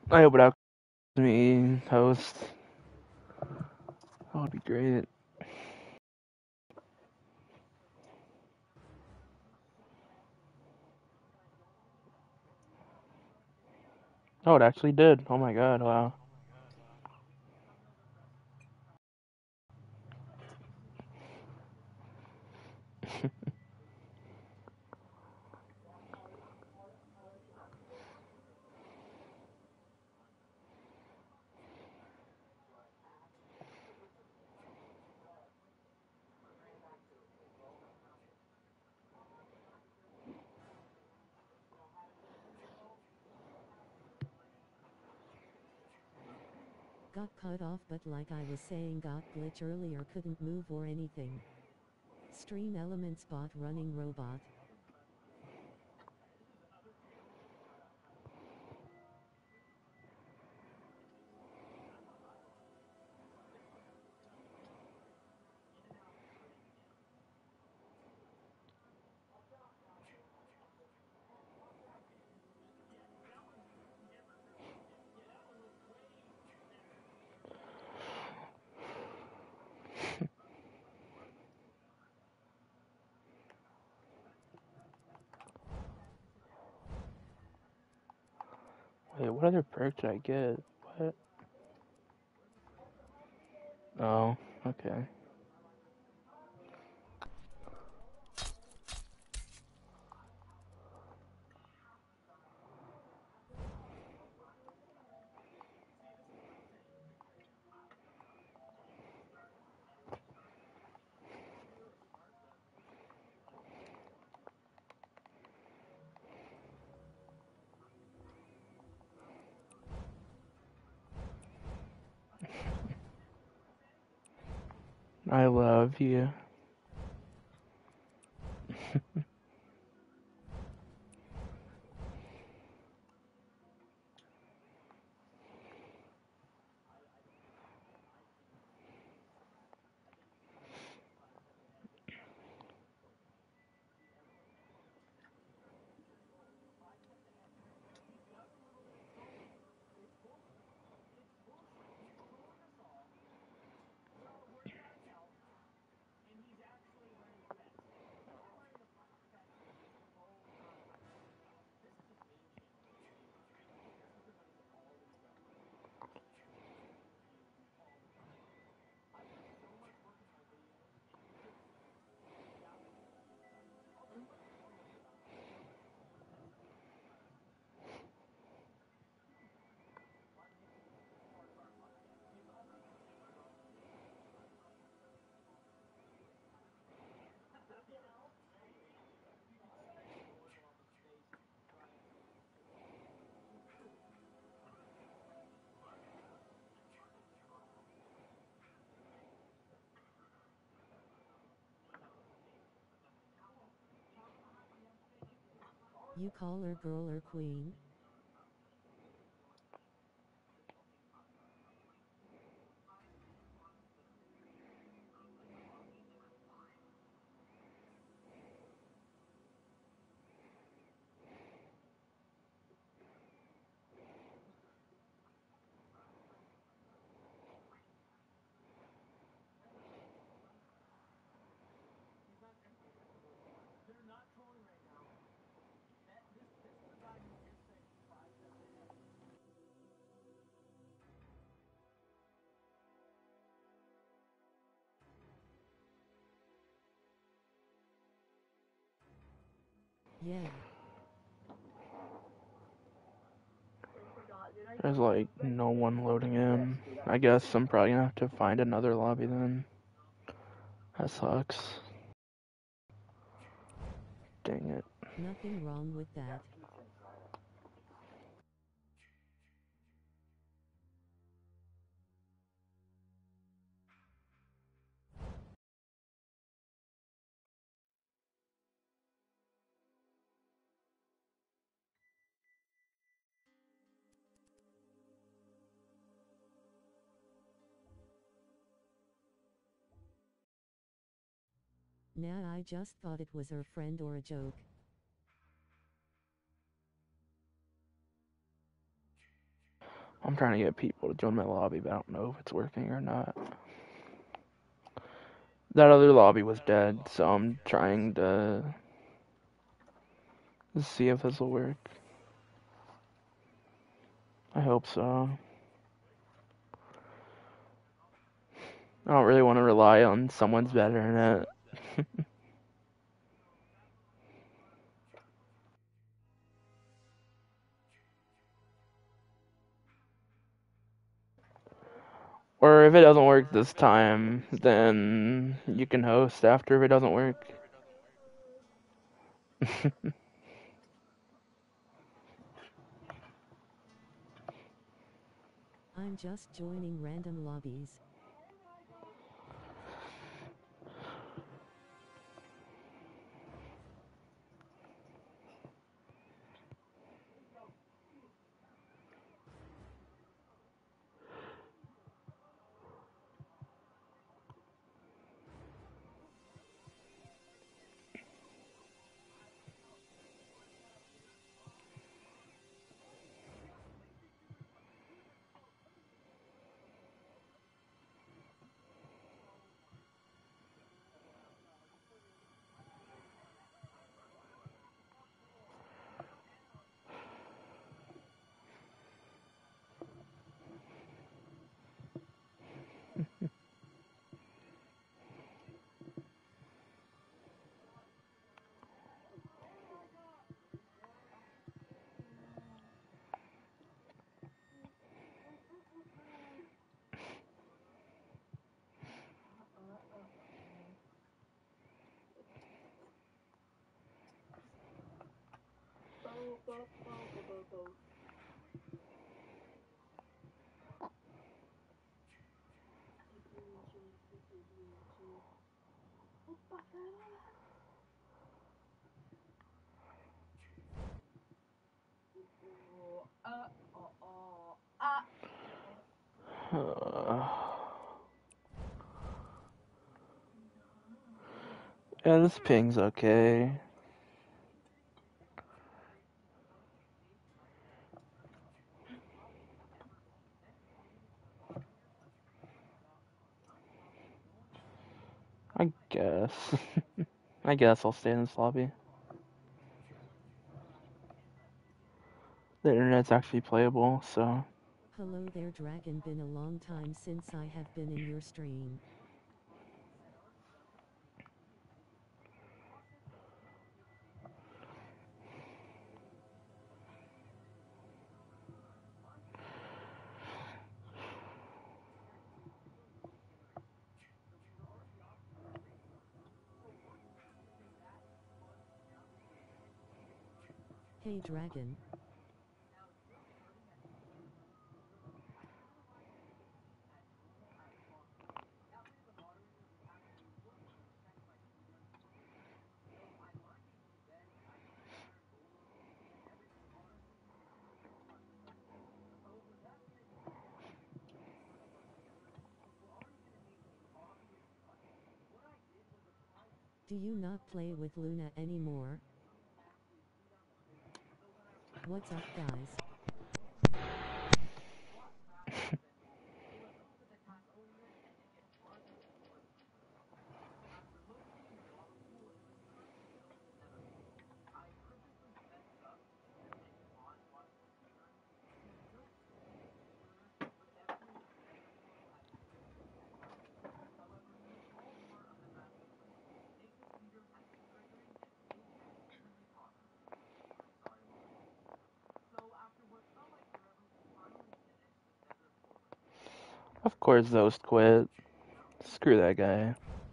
I hope it helps me host. That would be great. Oh, it actually did. Oh my god, wow. Got cut off, but like I was saying, got glitch earlier, couldn't move or anything. Stream Elements bot running robot. Wait, what other perk did I get? What? Oh, okay. I love you. You call her girl or queen? Yeah. There's like no one loading in. I guess I'm probably gonna have to find another lobby then. That sucks. Dang it. Nothing wrong with that. Nah, I just thought it was her friend or a joke. I'm trying to get people to join my lobby, but I don't know if it's working or not. That other lobby was dead, so I'm trying to see if this will work. I hope so. I don't really want to rely on someone's bad internet. Or if it doesn't work this time, then you can host after if it doesn't work. I'm just joining random lobbies. Yeah, this ping's okay. I guess. I guess I'll stay in this lobby. The internet's actually playable, so. Hello there, Dragon. Been a long time since I have been in your stream. Hey, Dragon. Do you not play with Luna anymore? What's up, guys? Of course, the host quit. Screw that guy.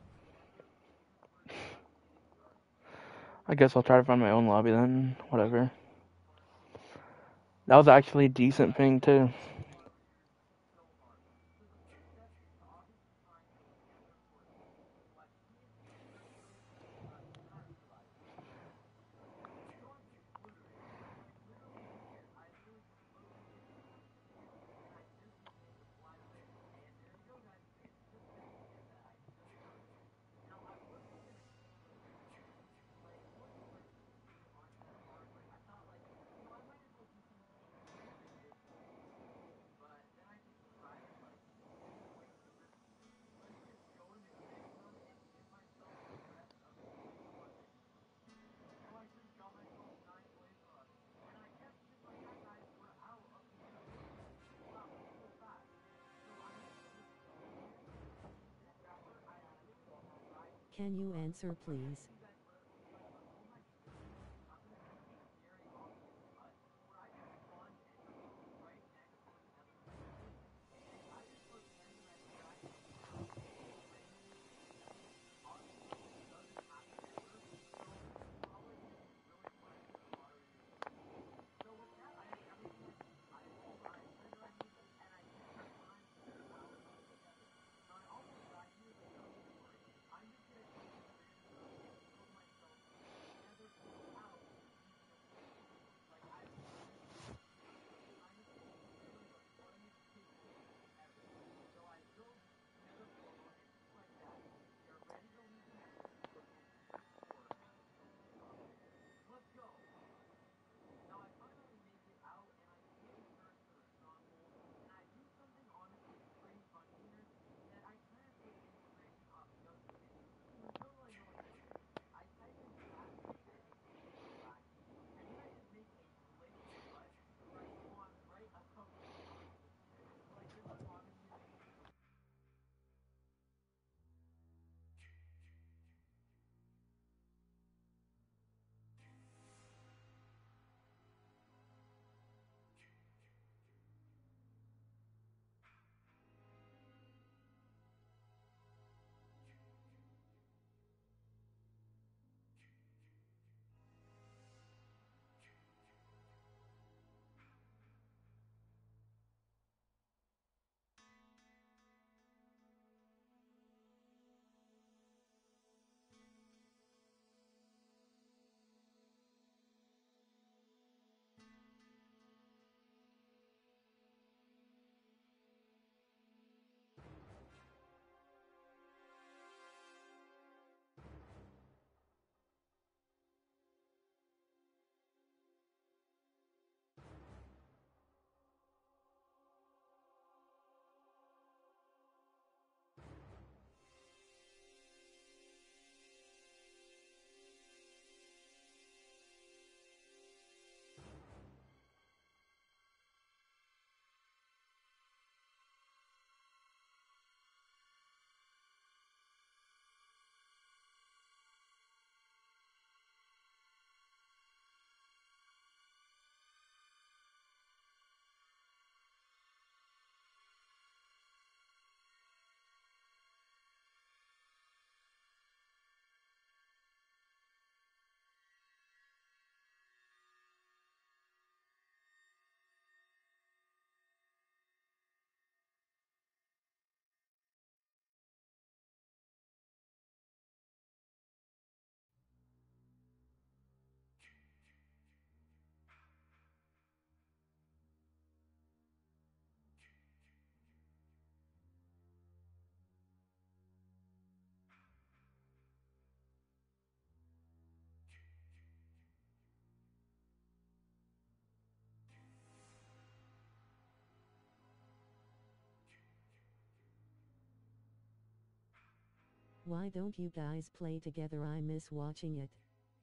I guess I'll try to find my own lobby then. Whatever. That was actually a decent ping, too. Can you answer please? Why don't you guys play together? I miss watching it.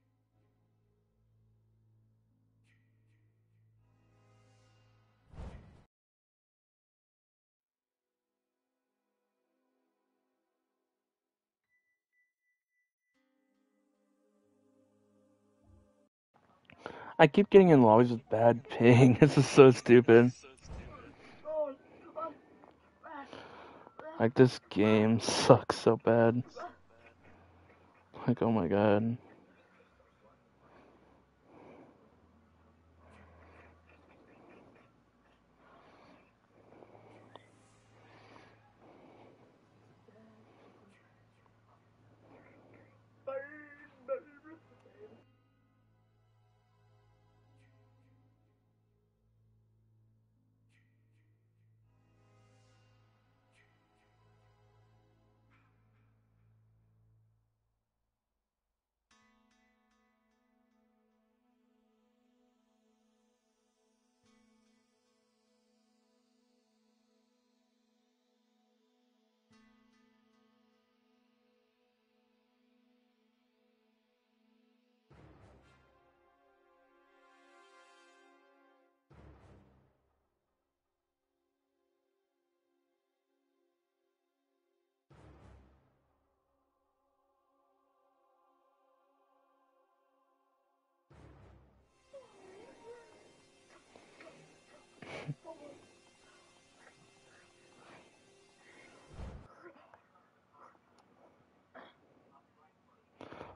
I keep getting in lobbies with bad ping. This is so stupid. Like, this game sucks so bad. Like, oh my god.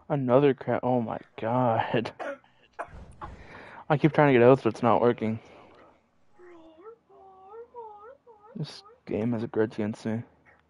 Another crap. Oh my god. I keep trying to get oaths, but it's not working. This game has a grudge against me.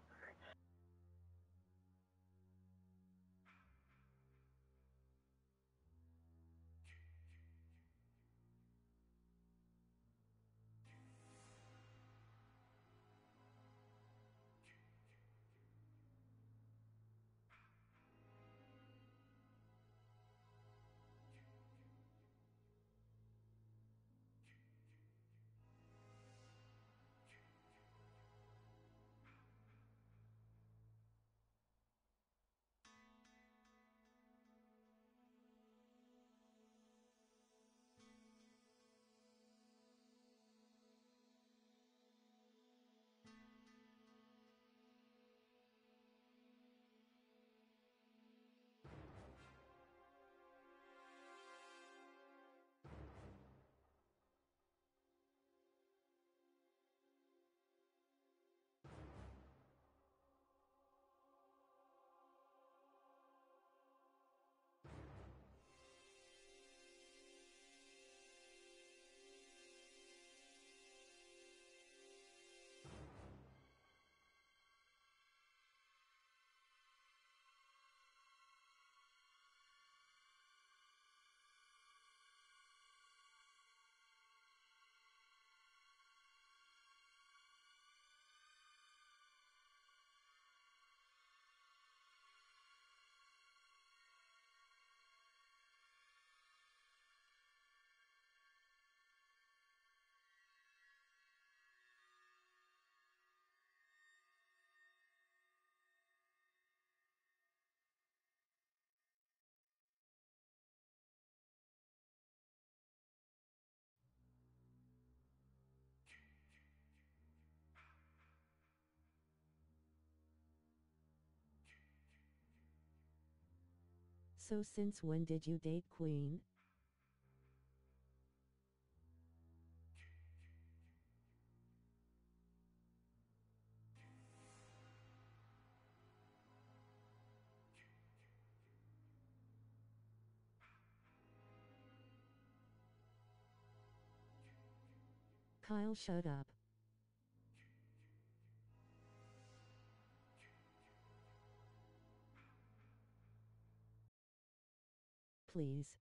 So since when did you date Queen? Kyle, shut up. Please.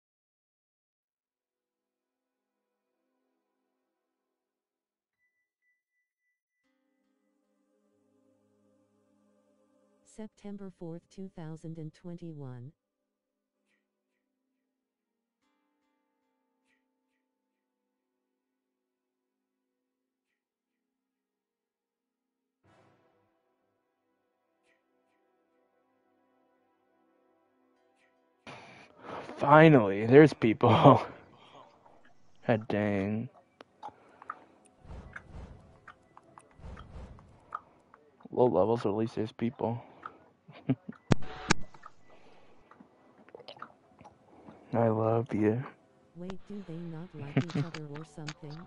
September 4th, 2021. Finally, there's people. God dang. Low levels, or at least there's people. I love you. Wait, do they not like each other or something?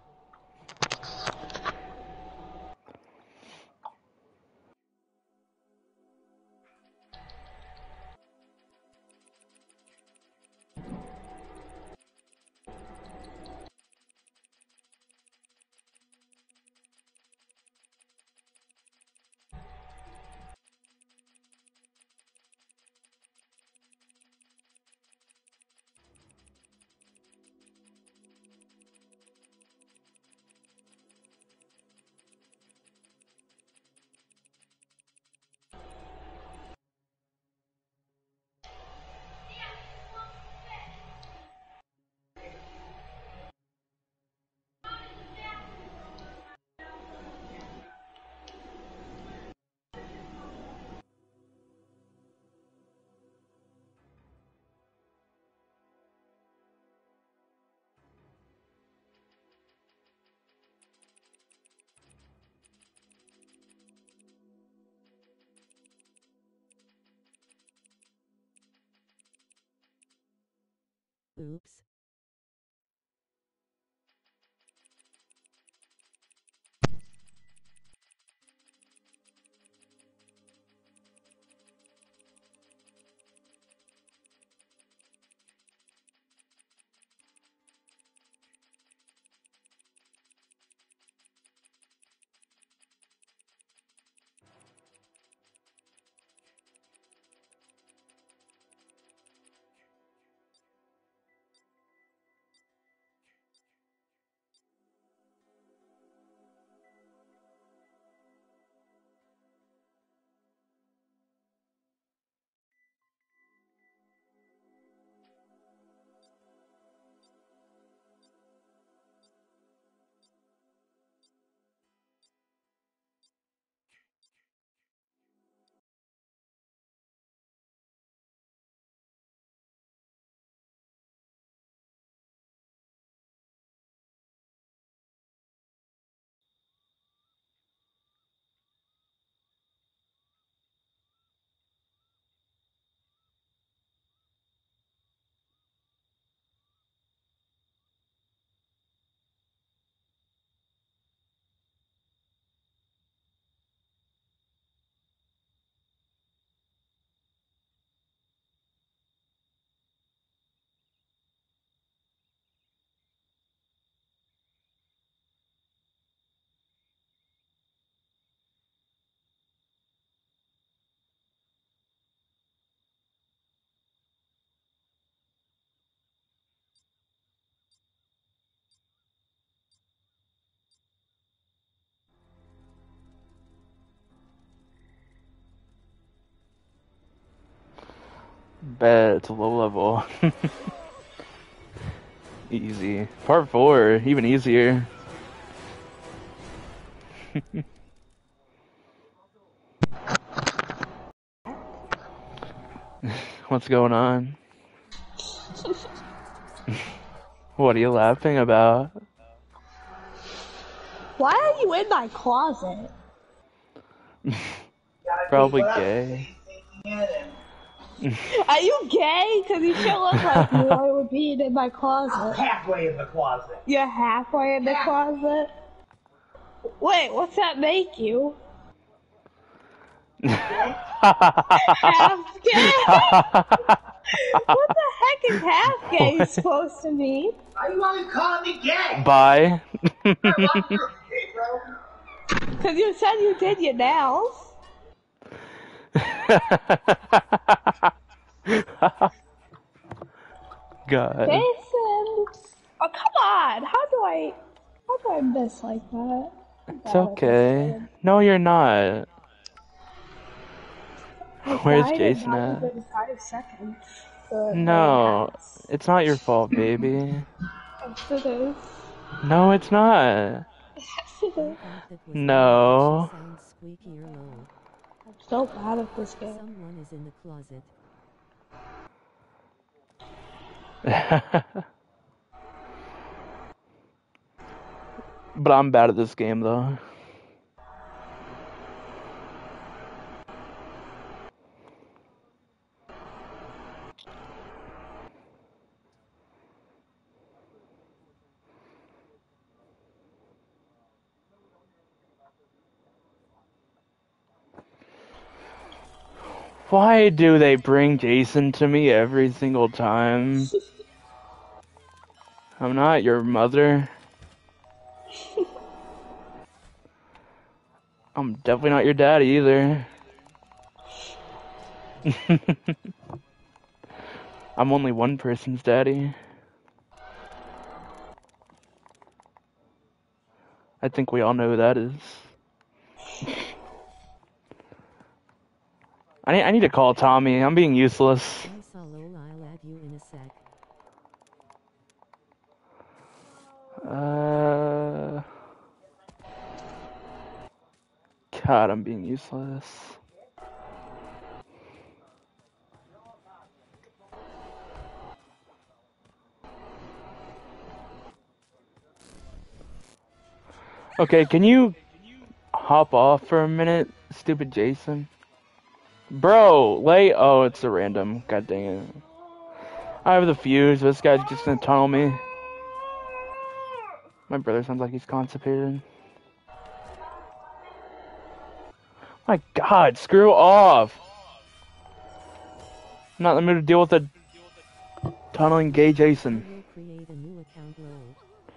Oops. Bet it's a low level. Easy. Part 4, even easier. What's going on? What are you laughing about? Why are you in my closet? Probably gay. Are you gay? Because you sure look like you are being in my closet. I'm halfway in the closet. You're halfway in the closet? Wait, what's that make you? Half gay? What the heck is half gay supposed to mean? Why you always calling me gay? Bye. Because you said you did your nails. God. Jason! Oh, come on! How do I miss like that? It's okay. No, you're not. Where's Jason at? 5 seconds. No, it's not your fault, baby. Yes, it is. No, it's not. Yes, it is. No. Sounds squeaky or low. I'm so bad at this game. Someone is in the closet. But I'm bad at this game, though. Why do they bring Jason to me every single time? I'm not your mother. I'm definitely not your daddy either. I'm only one person's daddy. I think we all know who that is. I need to call Tommy. I'm being useless. I saw Lola, I'll add you in a sec. God, I'm being useless. Okay, can you hop off for a minute, stupid Jason? Bro, oh, it's a random. God dang it. I have the fuse. This guy's just gonna tunnel me. My brother sounds like he's constipated. My God, screw off. I'm not in the mood to deal with a tunneling gay Jason. I will create a new account role.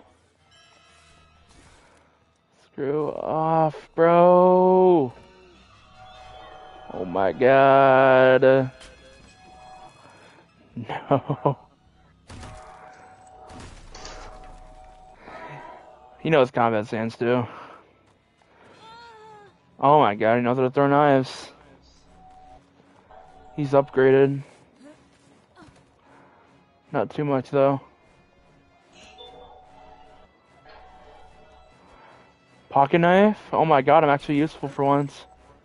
Screw off, bro. Oh my God. No. He knows combat stance too. Oh my God, he knows how to throw knives. He's upgraded. Not too much though. Pocket knife? Oh my God, I'm actually useful for once.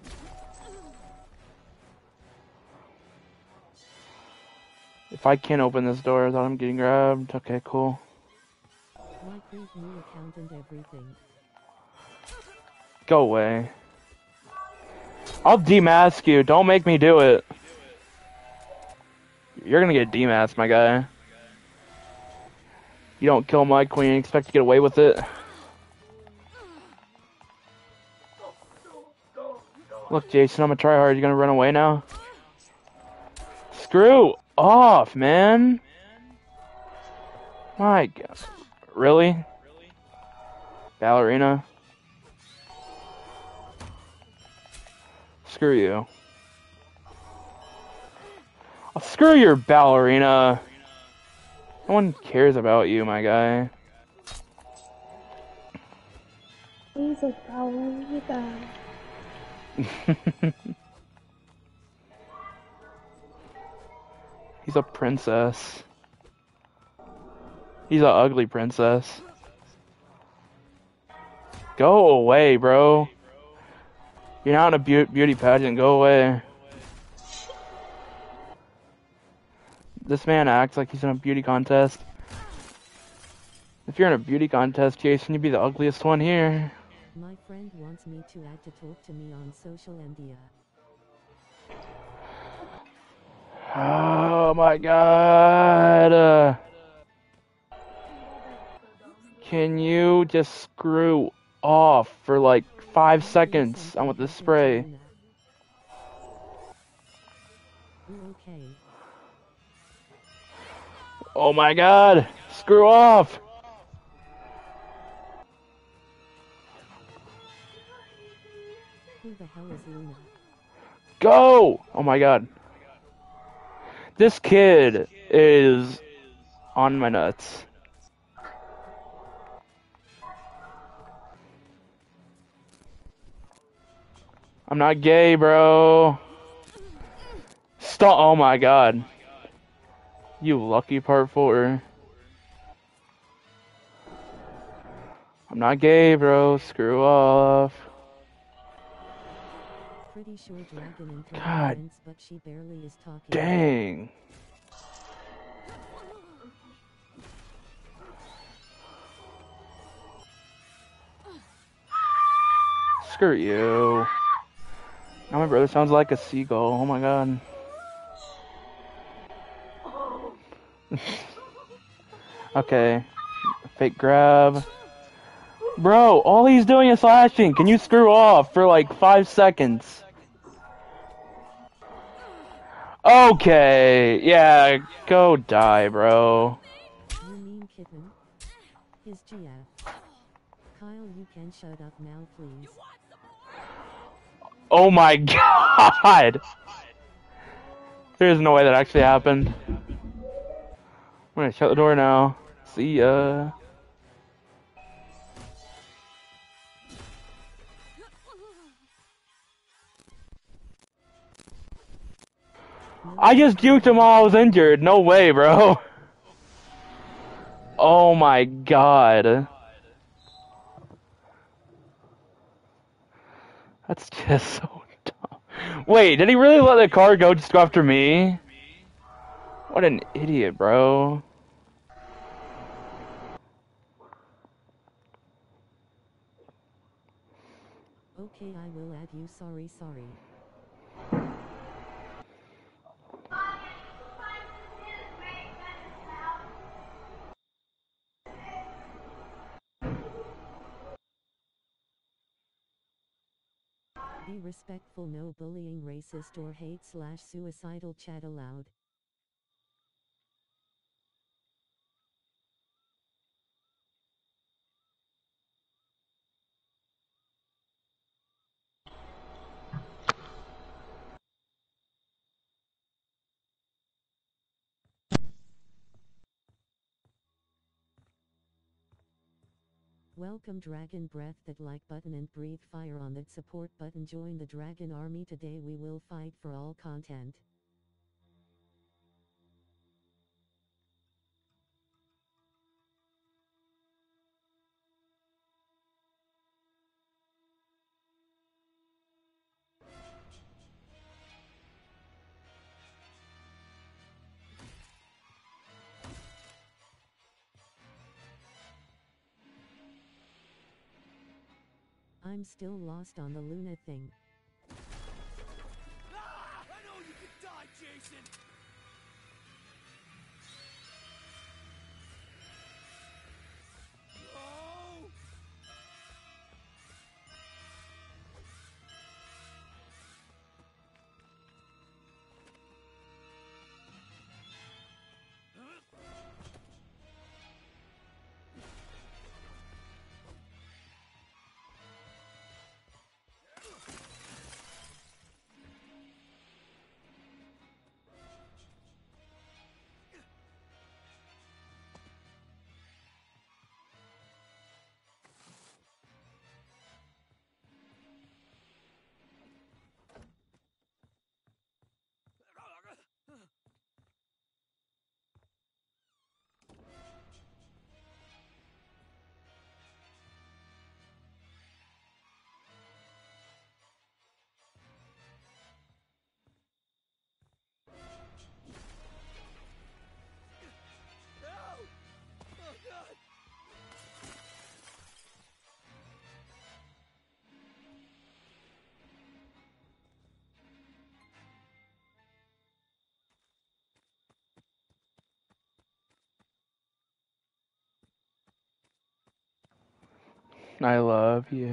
If I can't open this door, I thought I'm getting grabbed. Okay, cool. Why create new account and everything? Go away. I'll demask you. Don't make me do it. You're gonna get demasked, my guy. You don't kill my queen and expect to get away with it. Look, Jason, I'm a tryhard. You gonna run away now? Screw off, man. My God. Really? Ballerina? Screw you. Oh, screw your ballerina. No one cares about you, my guy. He's a ballerina. He's a princess. He's an ugly princess. Go away, bro. You're not in a beauty pageant. Go away. This man acts like he's in a beauty contest. If you're in a beauty contest, Jason, you'd be the ugliest one here. My friend wants me to add to talk to me on social media. Oh my god. Can you just screw off for like 5 seconds? I want this spray. Okay. Oh my god. Screw off. Who the hell is Luna? Go! Oh my god. This kid is on my nuts. I'm not gay, bro. Stop. Oh my god. You lucky part 4. I'm not gay, bro. Screw off. Pretty sure Dragon and God friends, but she barely is talking. Dang. Screw you. Now my brother sounds like a seagull. Oh my god. Okay. Fake grab. Bro, all he's doing is slashing. Can you screw off for like 5 seconds? Okay. Yeah, go die, bro. You mean kitten? His GF. Kyle, you can shut up now, please. Oh my god! There's no way that actually happened. I'm gonna shut the door now. See ya. I just juked him while I was injured. No way, bro. Oh my god. That's just so dumb. Wait, did he really let the car go just go after me? What an idiot, bro. Okay, I will add you. Sorry. Be respectful, no bullying, racist or hate/suicidal chat allowed. Welcome Dragon, breath that like button and breathe fire on that support button. Join the Dragon Army today. We will fight for all content. I'm still lost on the Luna thing. I know you can die, Jason! Oh! I love you.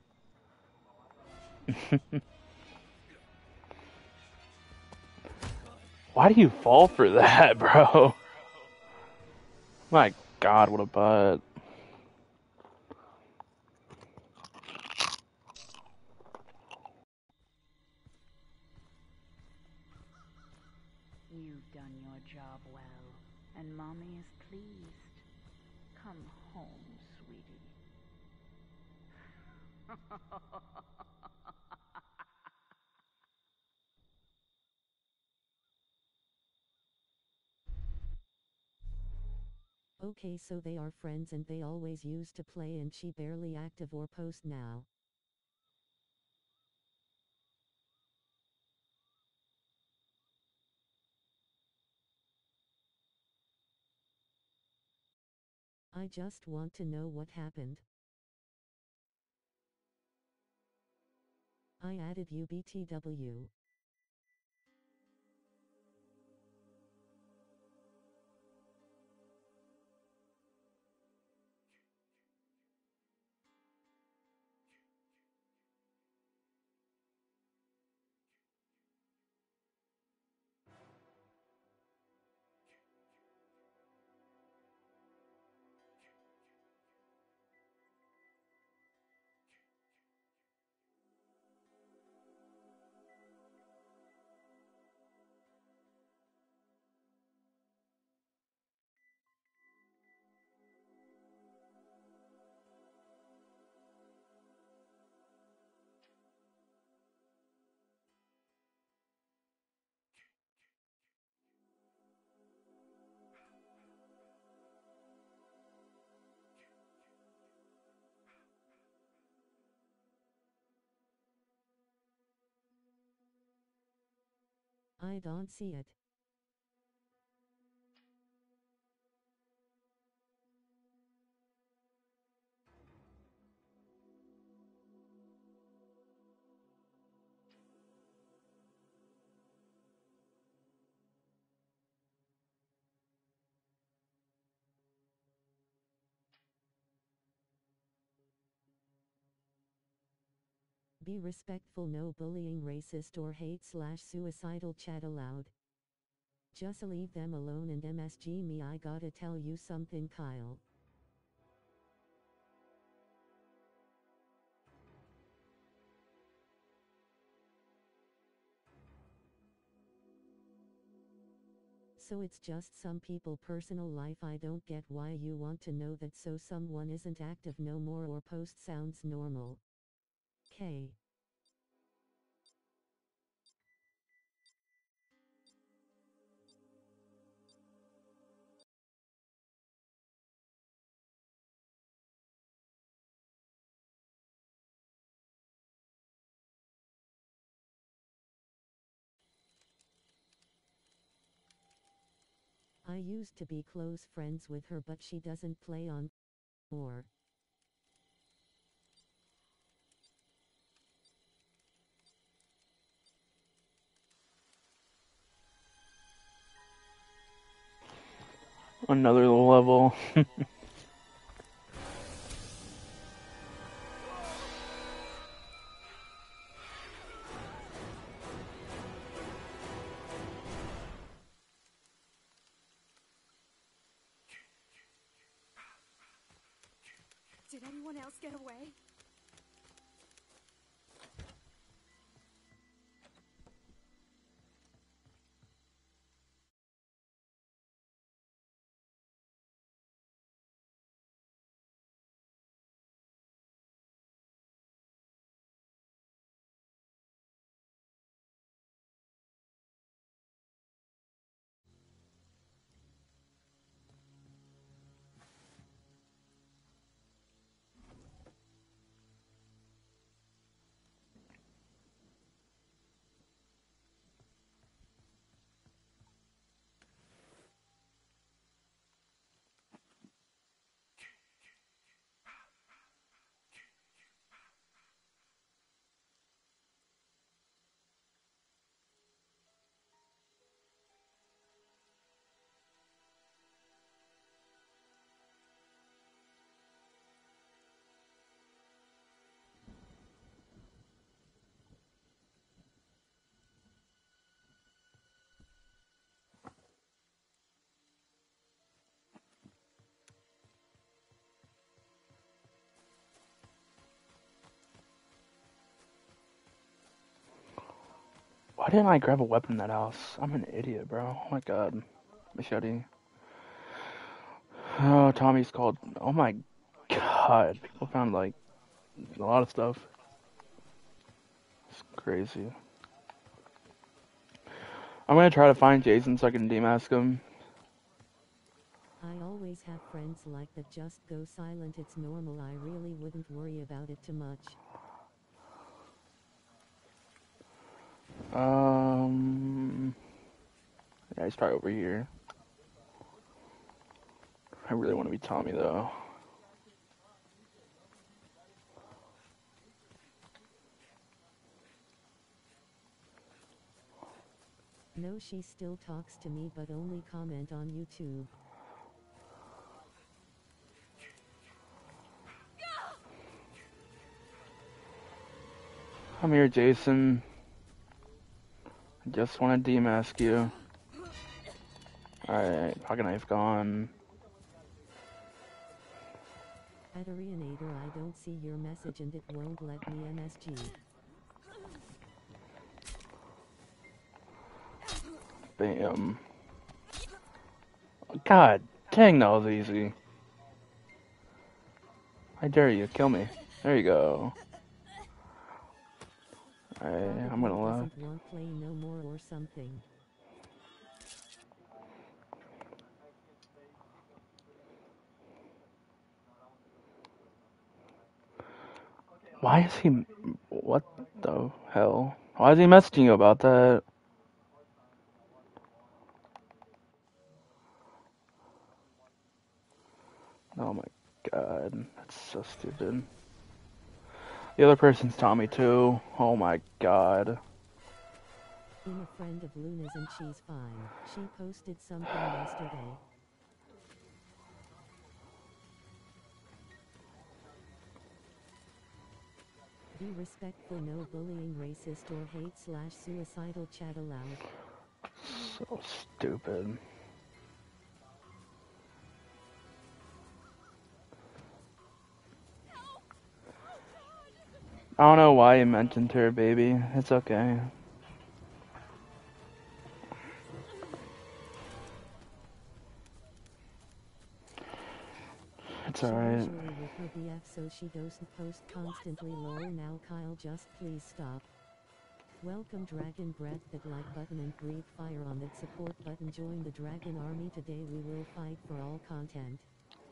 Why do you fall for that, bro? My God, what a butt. You've done your job well, and Mommy is pleased. Come home, sweetie. Okay, so they are friends and they always used to play and she barely active or post now. I just want to know what happened. I added you BTW. I don't see it. Be respectful, no bullying, racist or hate/suicidal chat allowed. Just leave them alone and MSG me, I gotta tell you something, Kyle. So it's just some people personal life. I don't get why you want to know that, so someone isn't active no more or post sounds normal. K. I used to be close friends with her, but she doesn't play on more. Another level. Did anyone else get away? Why didn't I grab a weapon in that house? I'm an idiot, bro. Oh my god. Machete. Oh, Tommy's called. Oh my god. People found, like, a lot of stuff. It's crazy. I'm gonna try to find Jason so I can demask him. I always have friends like that just go silent. It's normal. I really wouldn't worry about it too much. Yeah, he's probably over here. I really want to be Tommy, though. No, she still talks to me but only comment on YouTube. Come here, Jason. I just want to demask you. Alright, pocket knife gone. Adrianator, I don't see your message and it won't let me MSG. Bam. God dang, that was easy. I dare you, kill me. There you go. Alright, I'm gonna left. Doesn't want play no more or something. Why is he... What the hell? Why is he messaging you about that? Oh my god, that's so stupid. The other person's Tommy too. Oh my god. I'm a friend of Luna's and she's fine. She posted something yesterday. Be respectful, no bullying, racist or hate/suicidal chat allowed. So stupid. I don't know why you mentioned her, baby. It's okay. It's alright. She usually with her BF so she doesn't post constantly. Lol, now Kyle, just please stop. Welcome Dragon Breath, that like button and breathe fire on that support button. Join the Dragon Army today. We will fight for all content.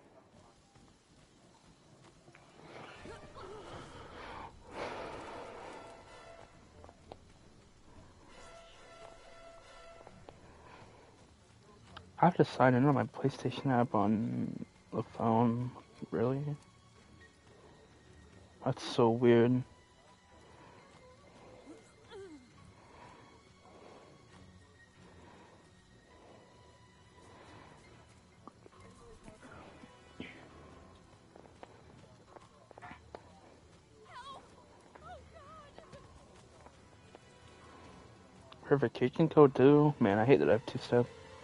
I have to sign in on my PlayStation app on the phone. Really? That's so weird. Verification code too? Man, I hate that I have two-step.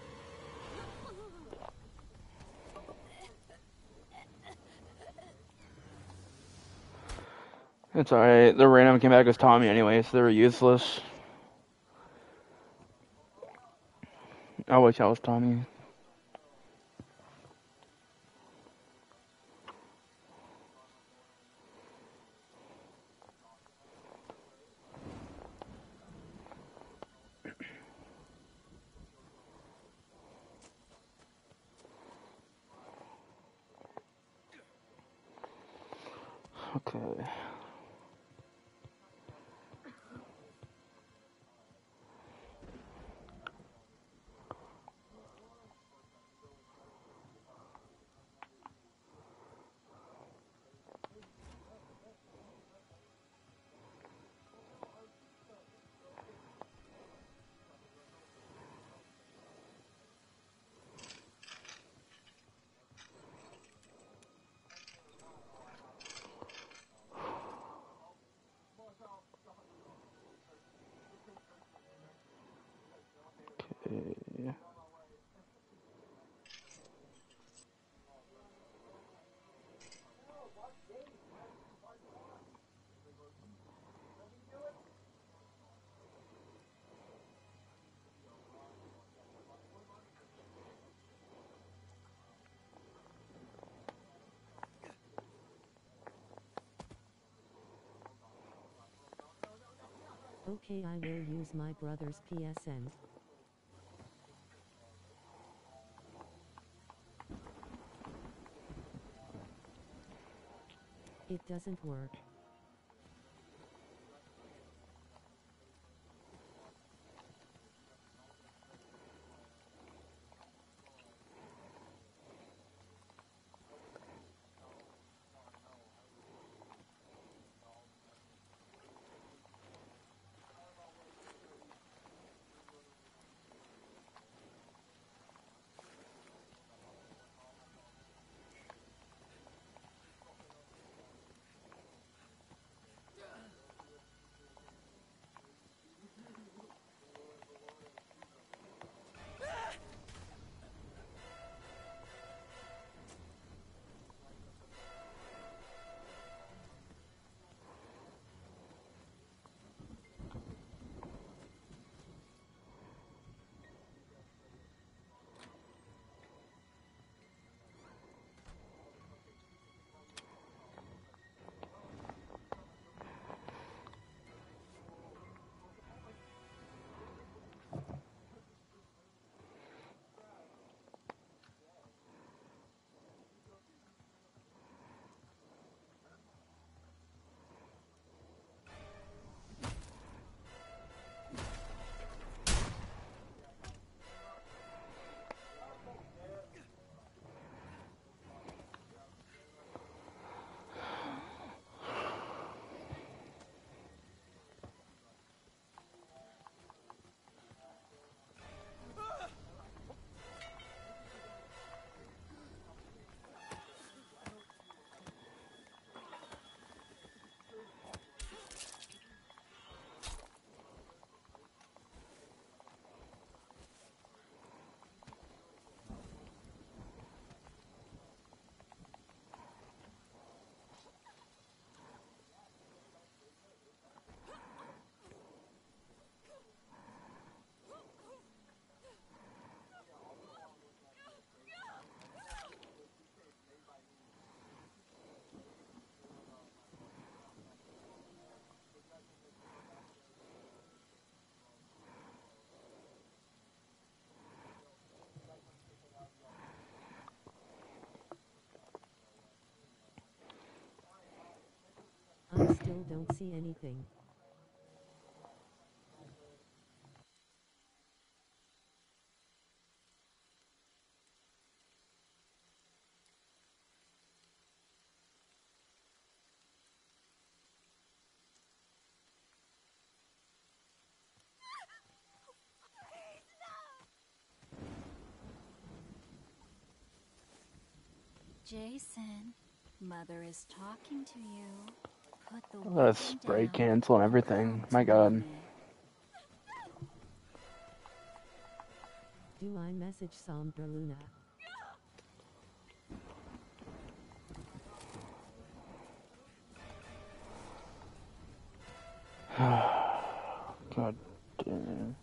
It's alright. The random came back as Tommy anyway, so they were useless. I wish I was Tommy. Okay. Okay, I will use my brother's PSN. It doesn't work. I still don't see anything. Jason, Mother is talking to you. Put the Look at that weapon spray down. cancel and everything. Come My to god. Mommy. Do I message Sombra Luna? God damn.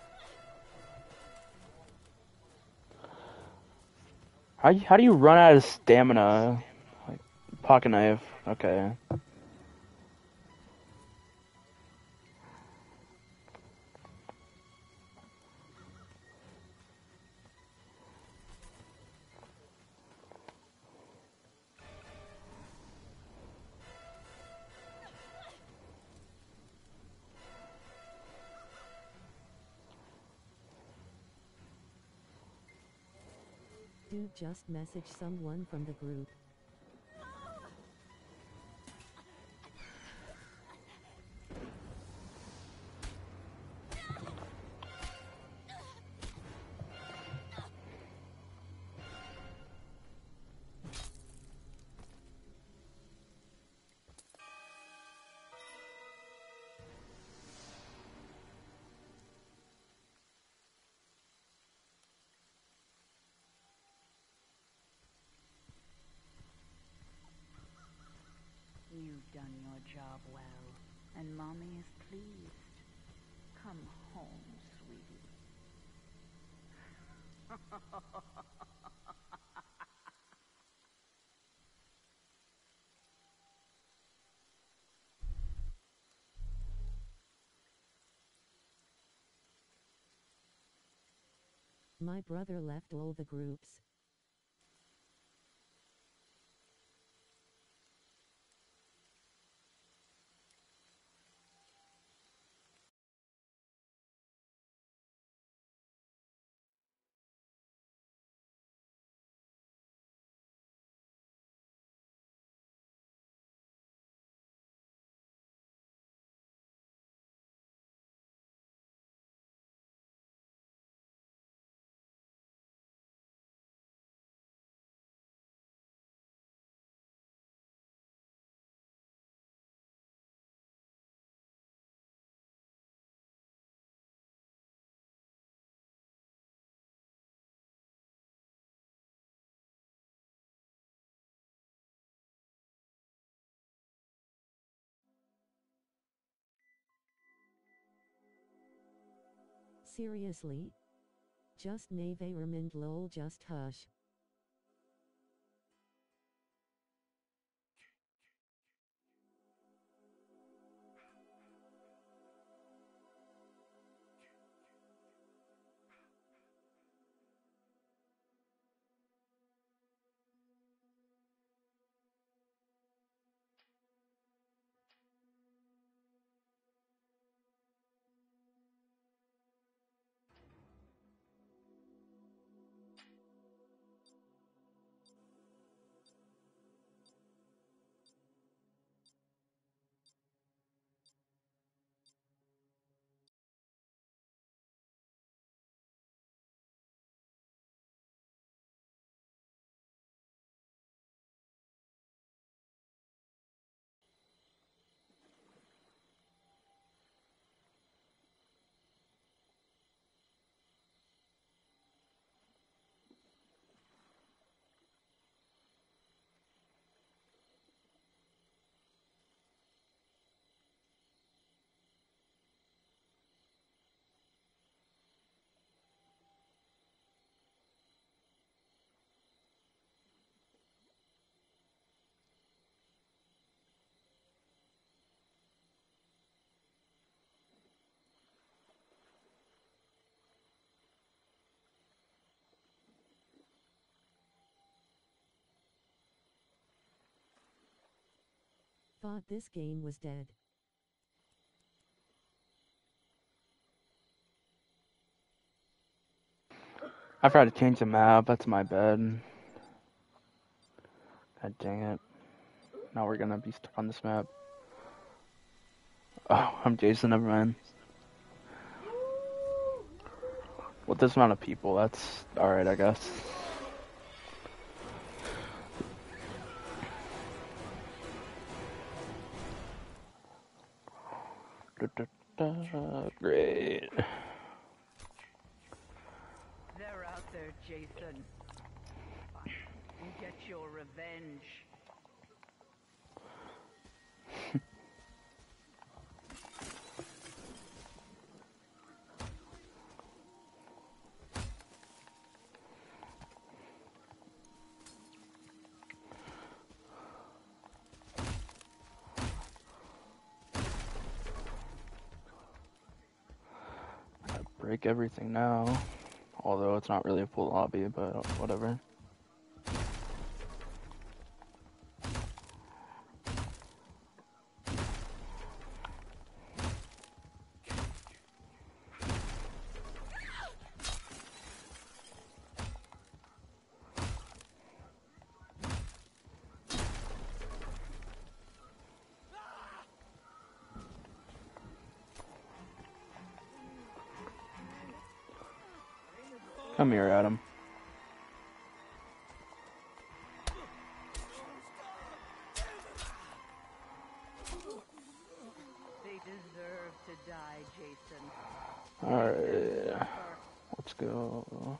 How do you run out of stamina? Like, pocket knife. Okay. Dude, just message someone from the group. You've done your job well, and Mommy is pleased. Come home, sweetie. My brother left all the groups. Seriously? Just Nevermind lol, just hush. Thought this game was dead. I forgot to change the map. That's my bad. God dang it. Now we're gonna be stuck on this map. Oh, I'm Jason, never mind. With this amount of people, that's alright, I guess. Great. They're out there, Jason. Get your revenge. Break everything now. Although it's not really a full lobby, but whatever. Come here, Adam. They deserve to die, Jason. Alright. Let's go.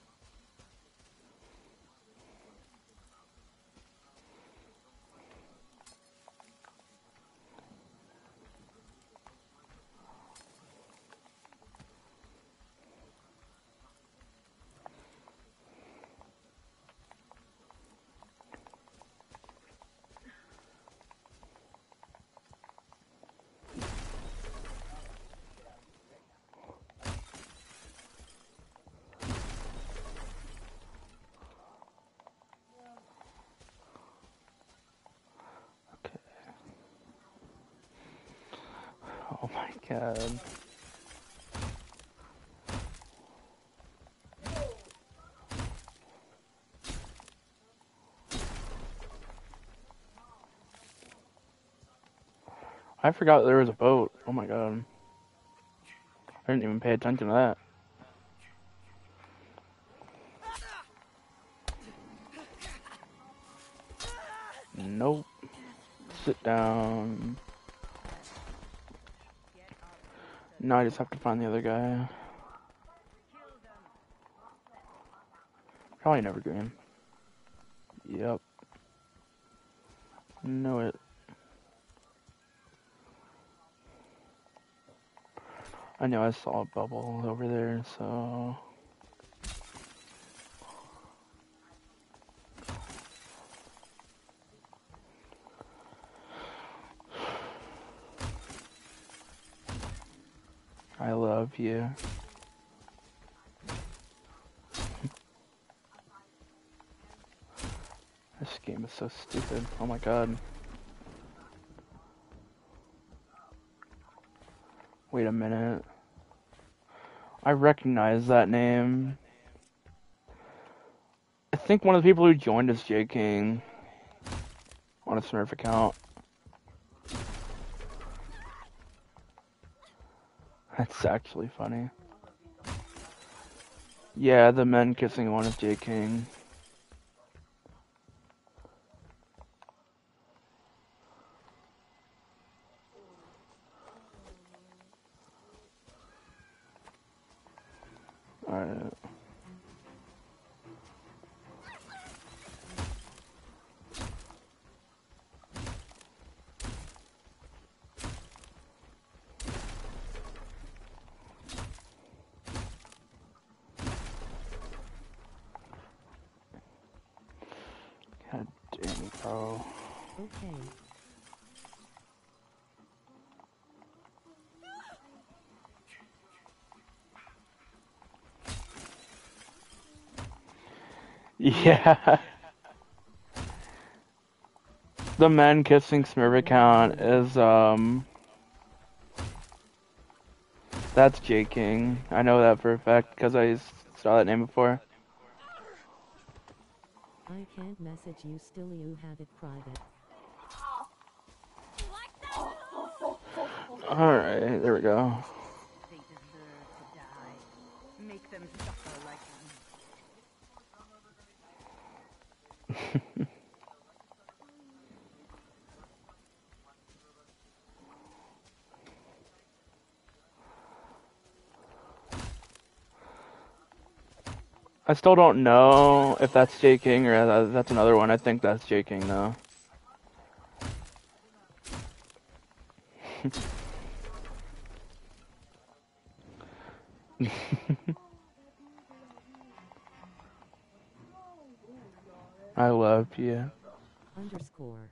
Oh my god. I forgot there was a boat. Oh my god. I didn't even pay attention to that. Nope. Sit down. Now I just have to find the other guy. Probably never game. Yep. Know it. I know I saw a bubble over there, so... I love you. This game is so stupid. Oh my god. Wait a minute. I recognize that name. I think one of the people who joined is J King on a Smurf account. That's actually funny. Yeah, the men kissing one is J King. Alright. God damn it, bro. Okay. Yeah. The men kissing Smurf account is, that's J King. I know that for a fact because I saw that name before. I can't message you still, you have it private. Alright, there we go. They deserve to die. Make them suffer like I still don't know if that's J King or that's another one. I think that's J King though. I love you. Underscore.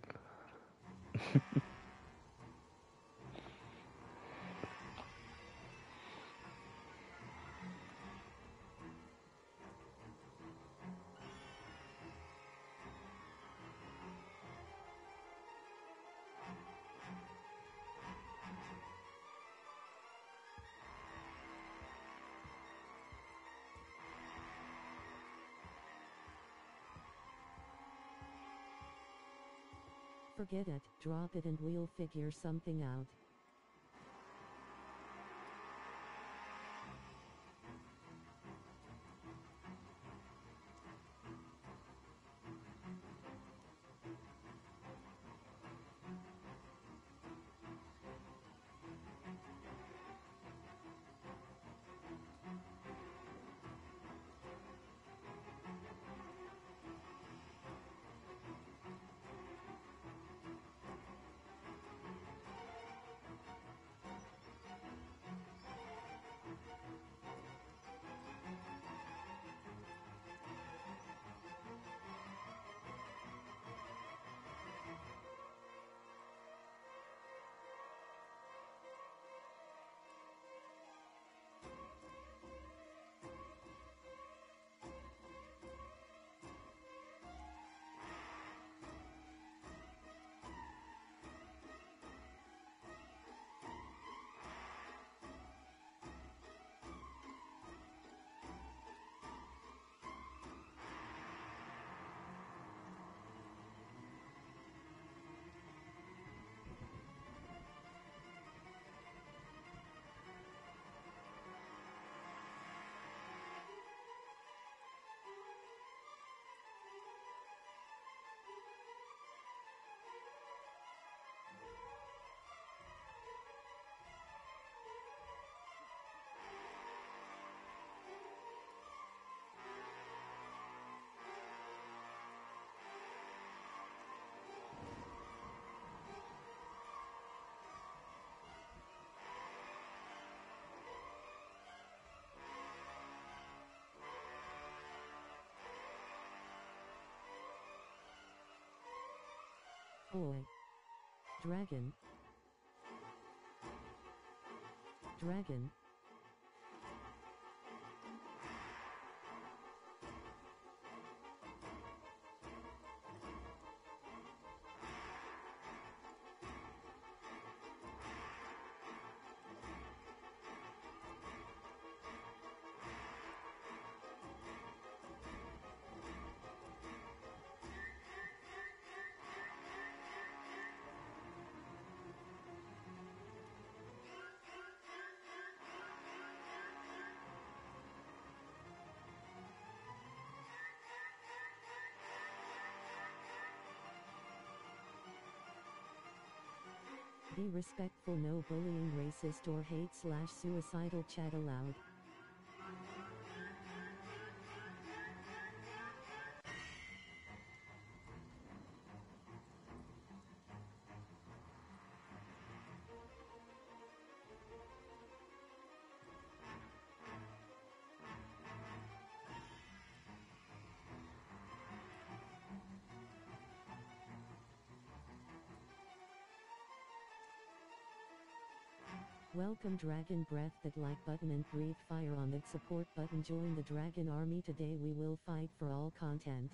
Forget it, drop it and we'll figure something out. Oi. Dragon. Dragon. Be respectful, no bullying, racist or hate/suicidal chat allowed. Welcome Dragon Breath, that like button and breathe fire on that support button. Join the Dragon Army today, we will fight for all content.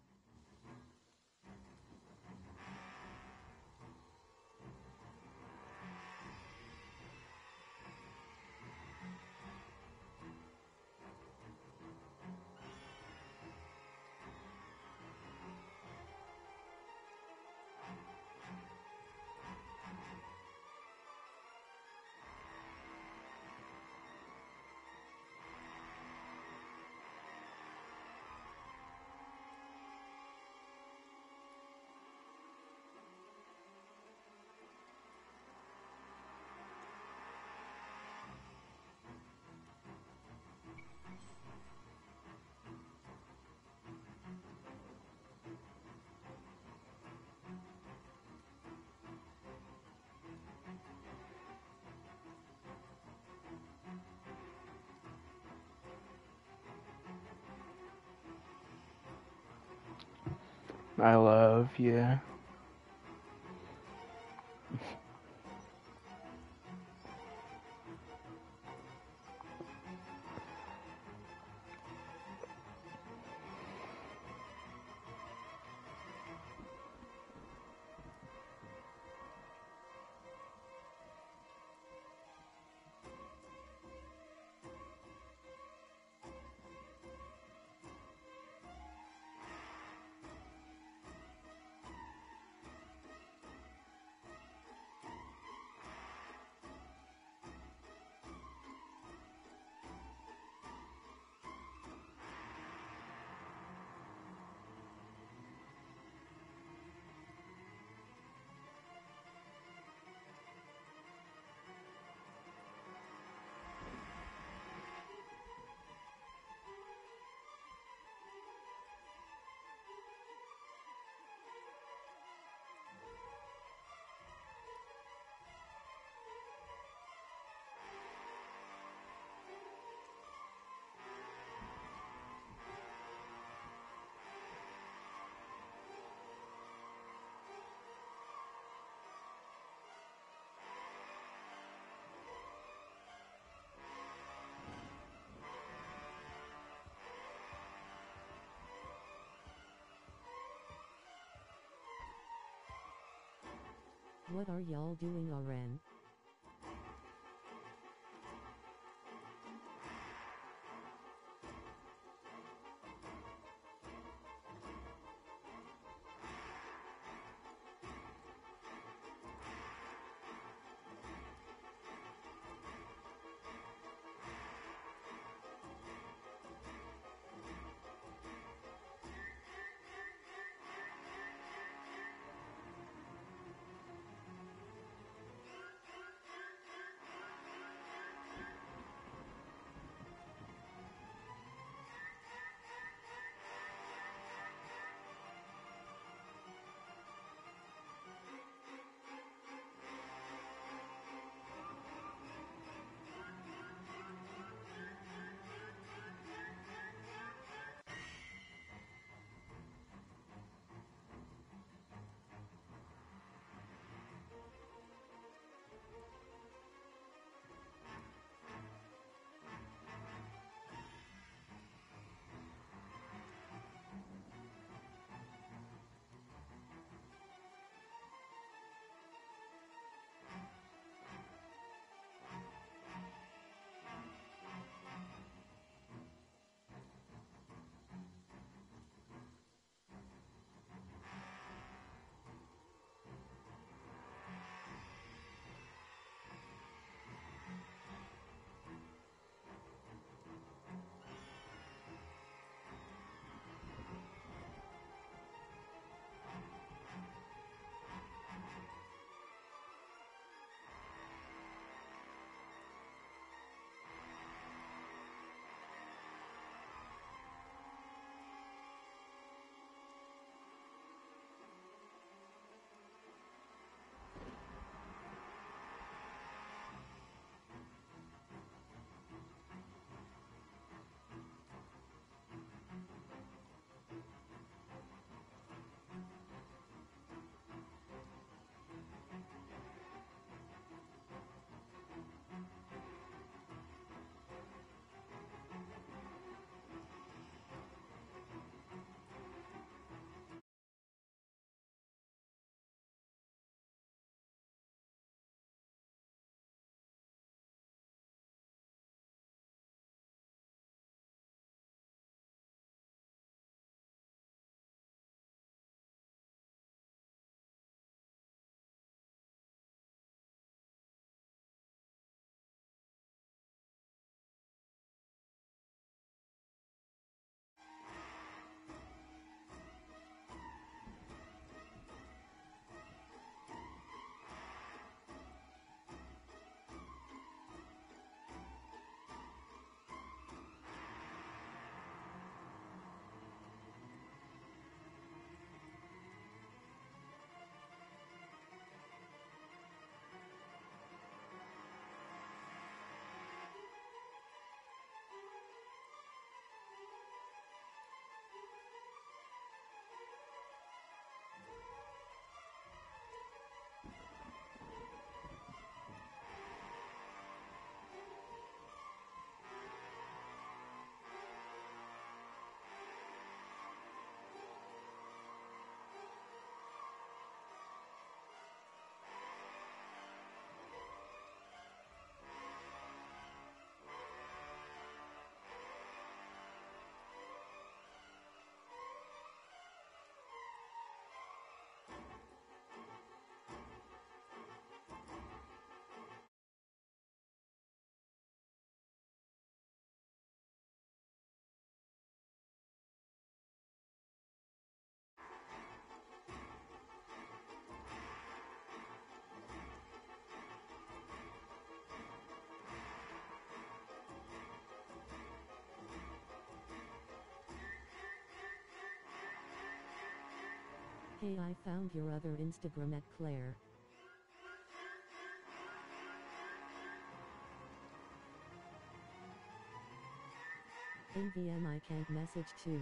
I love you. What are y'all doing, Aren? Hey, I found your other Instagram at Claire. NVM I can't message too.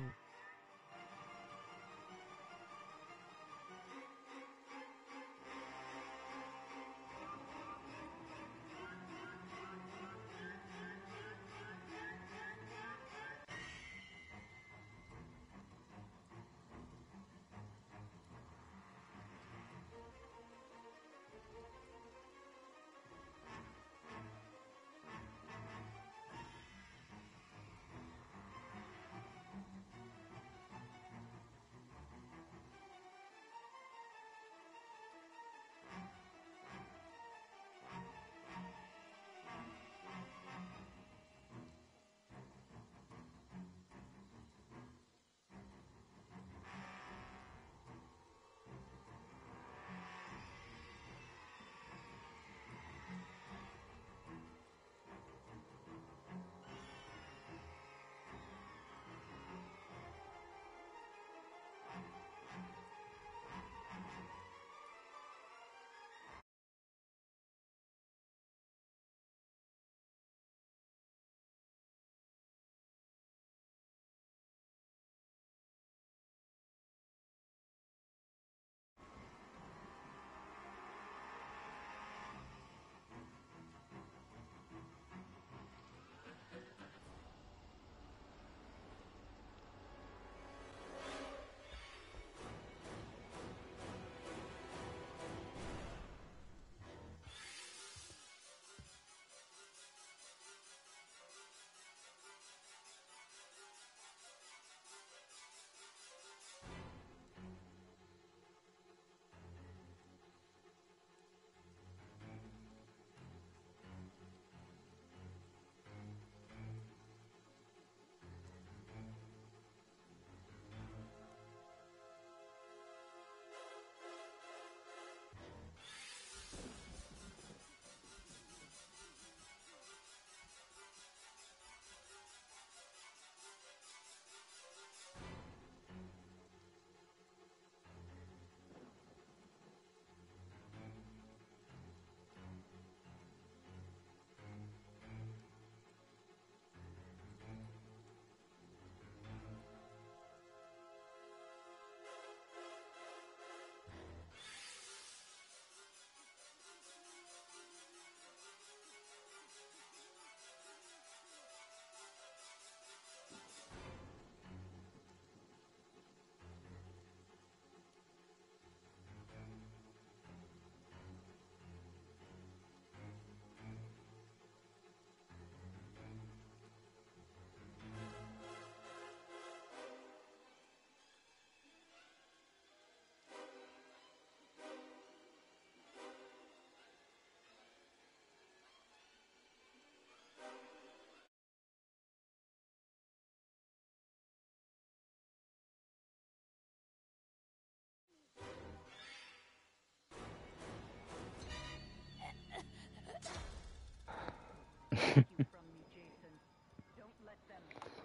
Take you from me, Jason. Don't let them.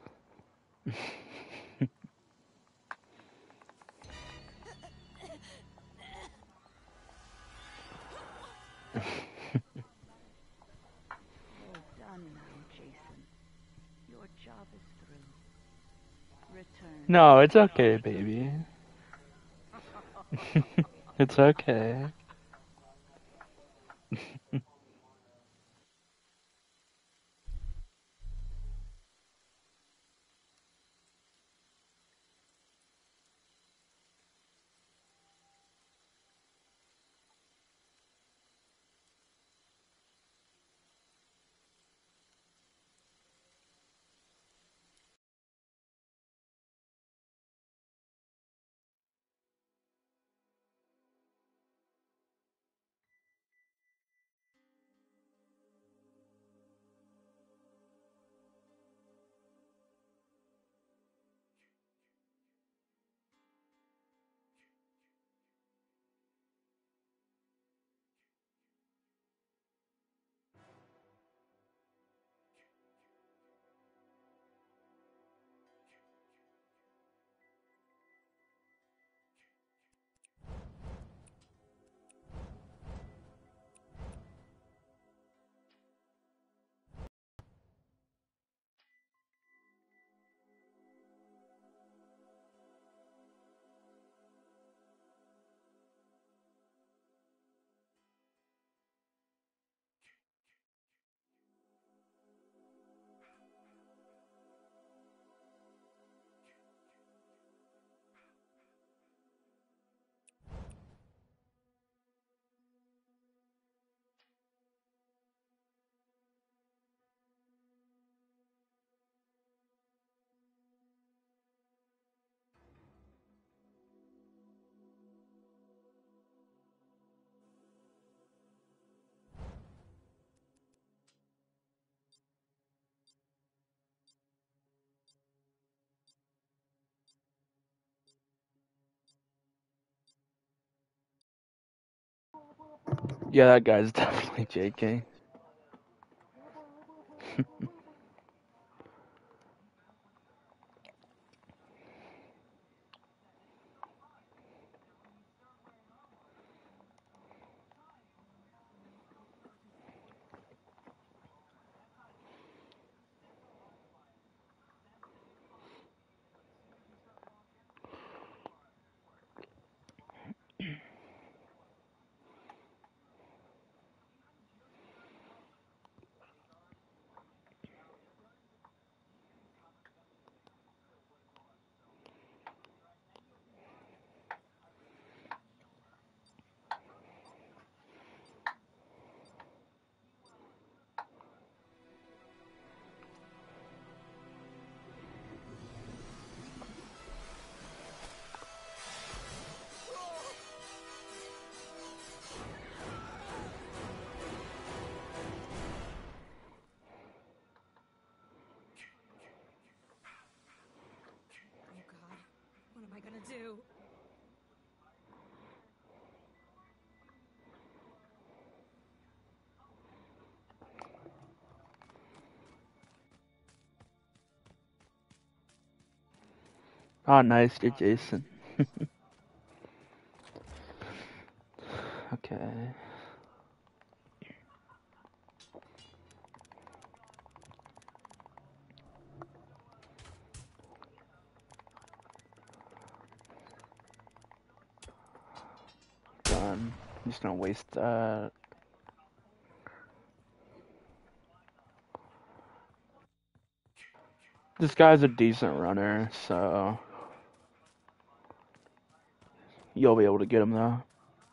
You're done now, Jason. Your job is through. Return. No, it's okay, baby. It's okay. Yeah, that guy's definitely JK. Oh god. What am I gonna do? Oh, nice, you're Jason. Okay. Done. I'm just gonna waste that. This guy's a decent runner, so you'll be able to get him though.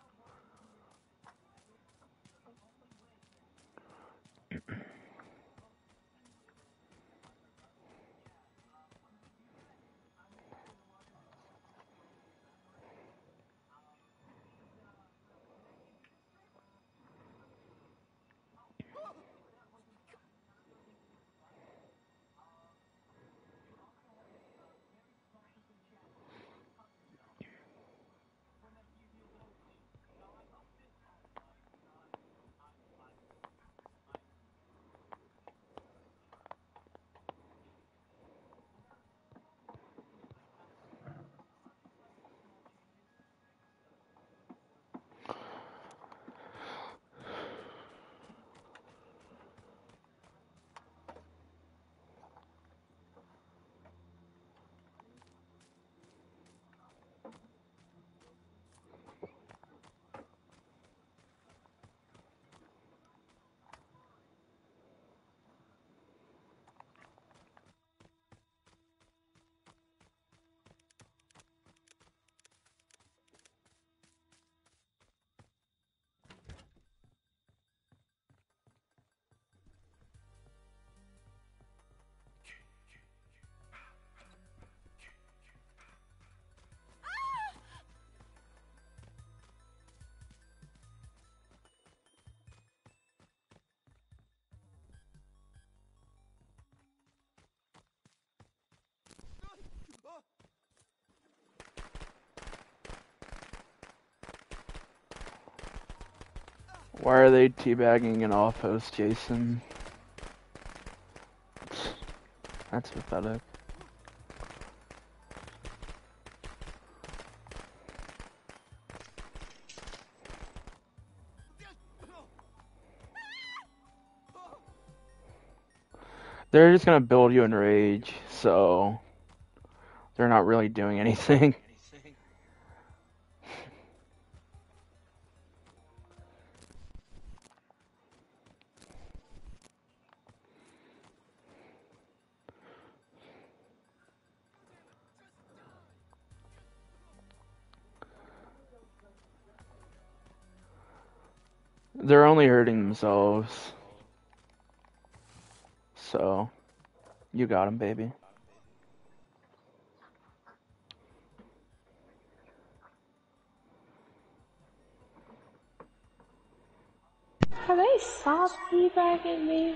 Why are they teabagging an off-host, Jason? That's pathetic. They're just gonna build you in rage, so they're not really doing anything. They're only hurting themselves. So, you got him, baby. Are they soft teabagging me?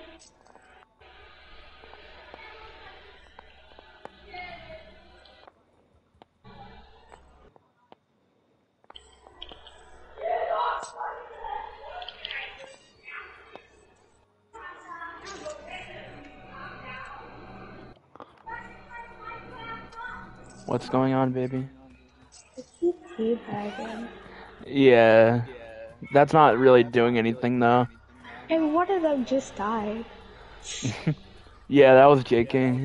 What's going on, baby? I keep teabagging. Yeah. That's not really doing anything, though. And one of them just died. Yeah, that was JK.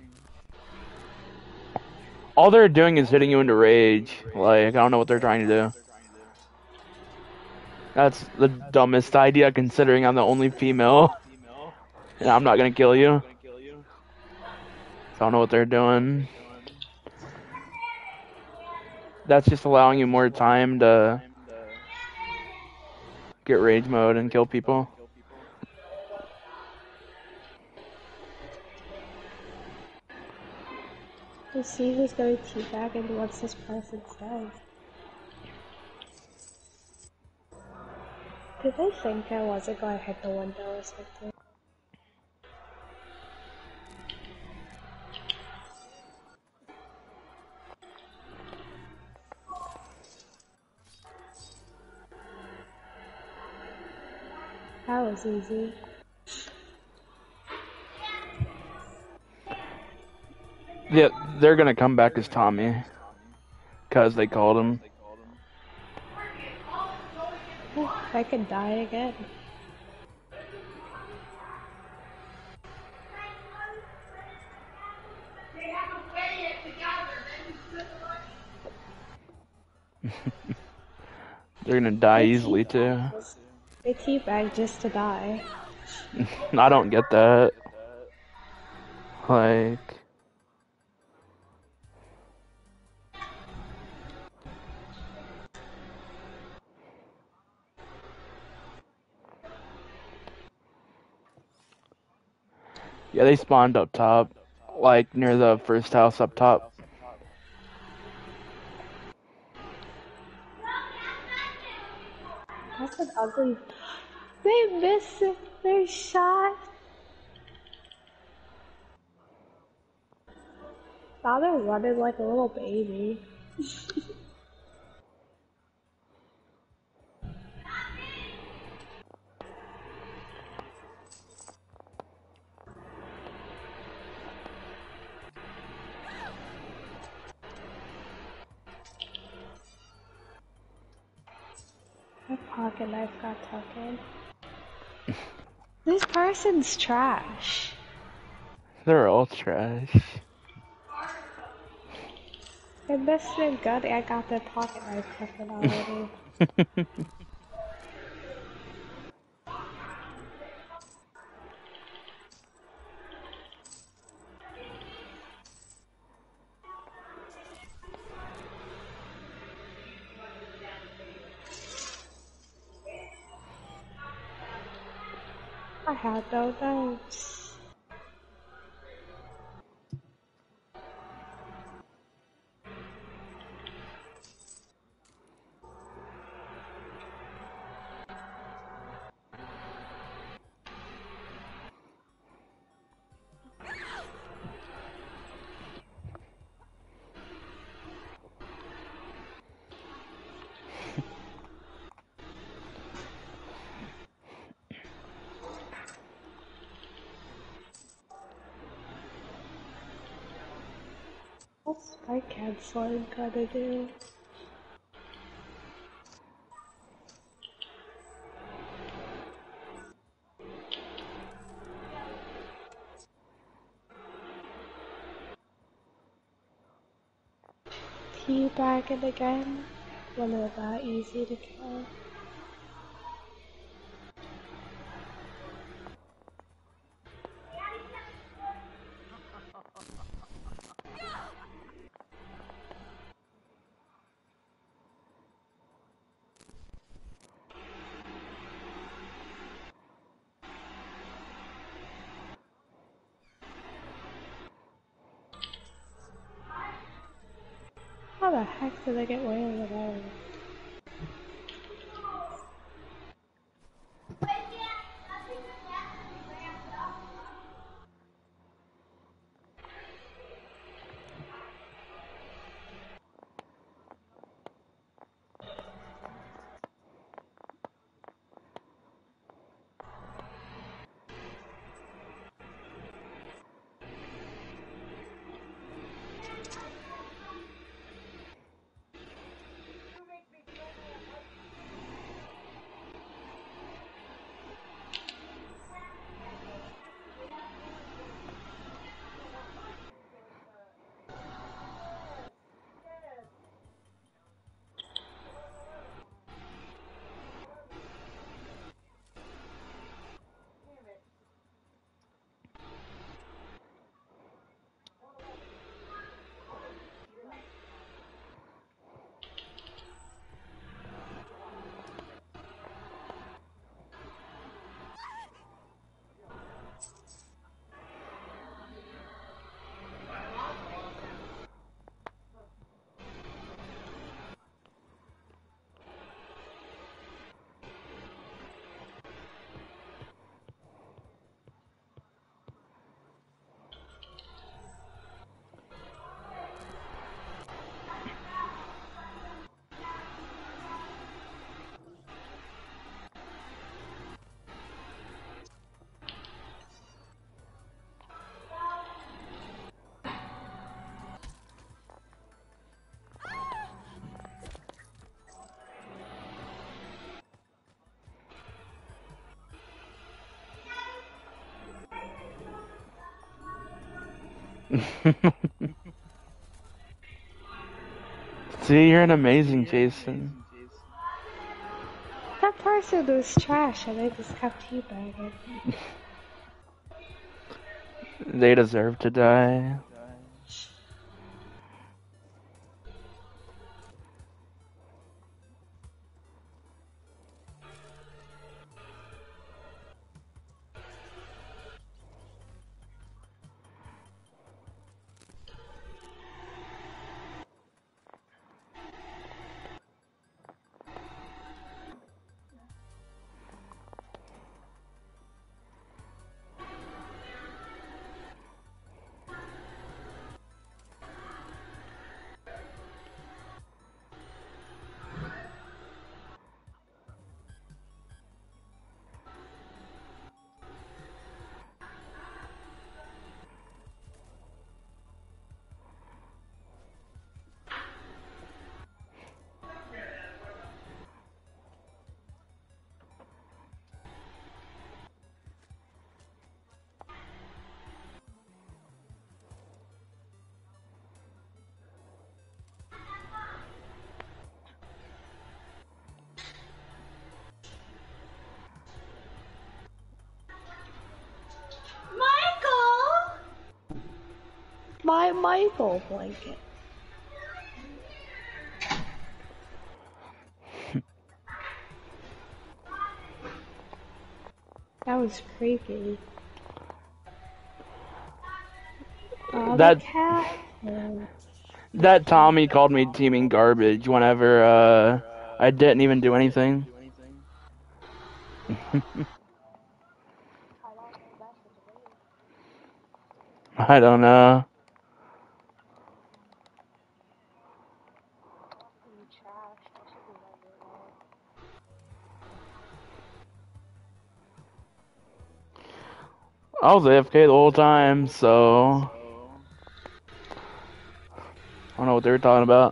All they're doing is hitting you into rage. Like, I don't know what they're trying to do. That's the dumbest idea, considering I'm the only female. And I'm not gonna kill you. So I don't know what they're doing. That's just allowing you more time to get rage mode and kill people. Let's see who's going to teabag and once this person says. Did they think I wasn't going to hit the window or something? That was easy. Yeah, they're gonna come back as Tommy. Because they called him. I could die again. They're gonna die easily, too. They teabag just to die. I don't get that. Like... Yeah, they spawned up top. Like, near the first house up top. That's an ugly... They missed their shot! Now they're running like a little baby. My pocket knife got taken. This person's trash. They're all trash. They missed their gun and I got their pocket knife taken already. I had no notes. What's my canceling gonna do? Teabagging again? When they're that easy to kill. How the heck did I get way over there? See, you're an amazing Jason. That person was trash and I just kept teabagging. They deserve to die. My Michael blanket. That was creepy. Oh, That- the cat. That Tommy called me teaming garbage whenever I didn't even do anything. I don't know. I was AFK the whole time, so I don't know what they were talking about.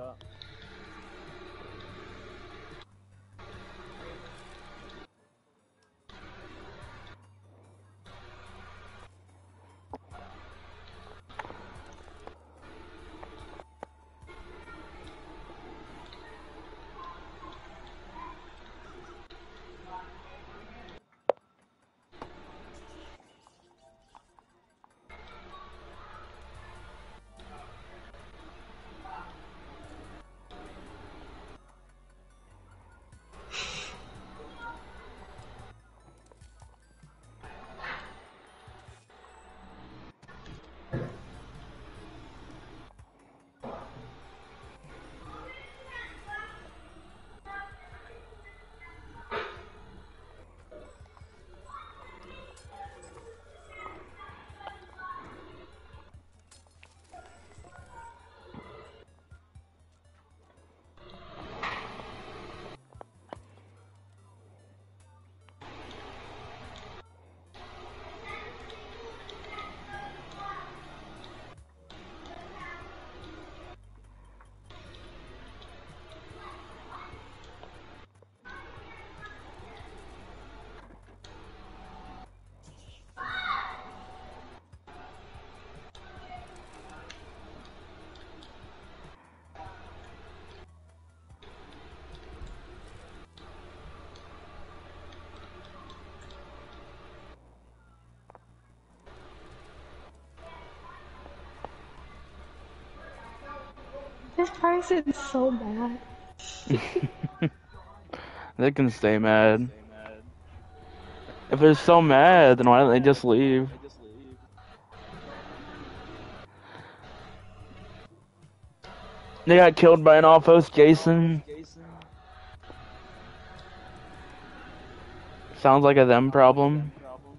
This person's so mad. They can stay mad. If they're so mad, then why don't they just leave? They got killed by an off-host Jason. Sounds like a them problem.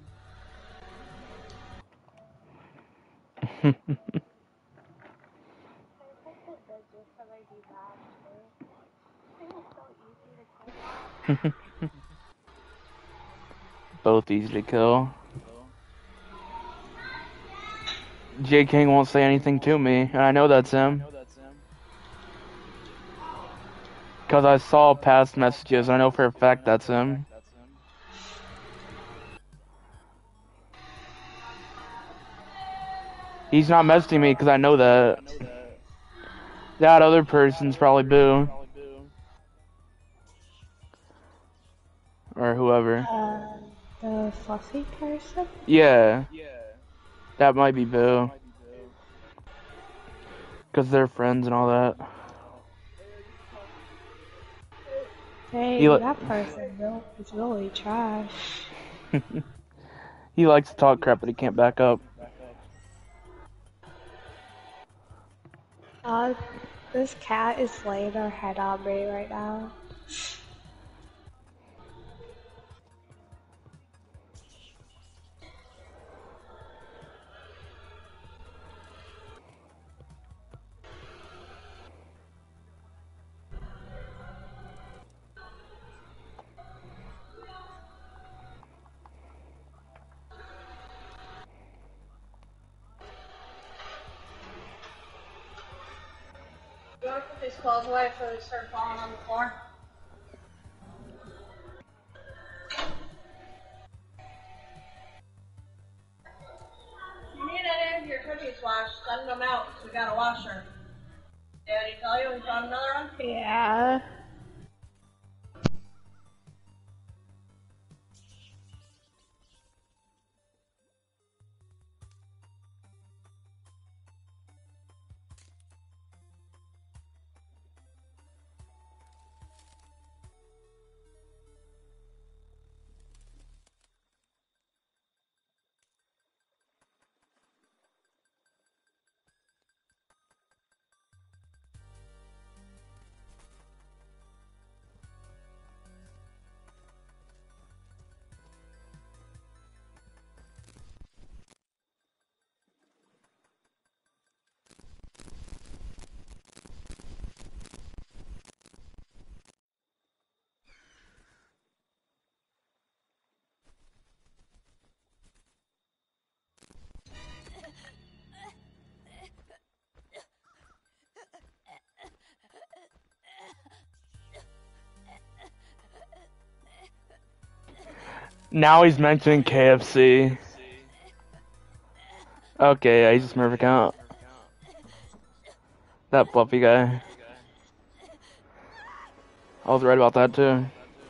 Both easy to kill. J King won't say anything to me, and I know that's him. Because I saw past messages, I know for a fact that's him. He's not messaging me because I know that. That other person's probably Boo. Or whoever. The fluffy person? Yeah. That might be Boo. Because they're friends and all that. Dang, that person is really trash. He likes to talk crap, but he can't back up. This cat is laying her head on me right now. You want to put these clothes away before they start falling on the floor? You need any of your cookies washed, send them out, because we got a washer. Daddy tell you we found another one? Yeah. Now he's mentioning KFC. Okay, yeah, he's a Smurf account. That fluffy guy. I was right about that too.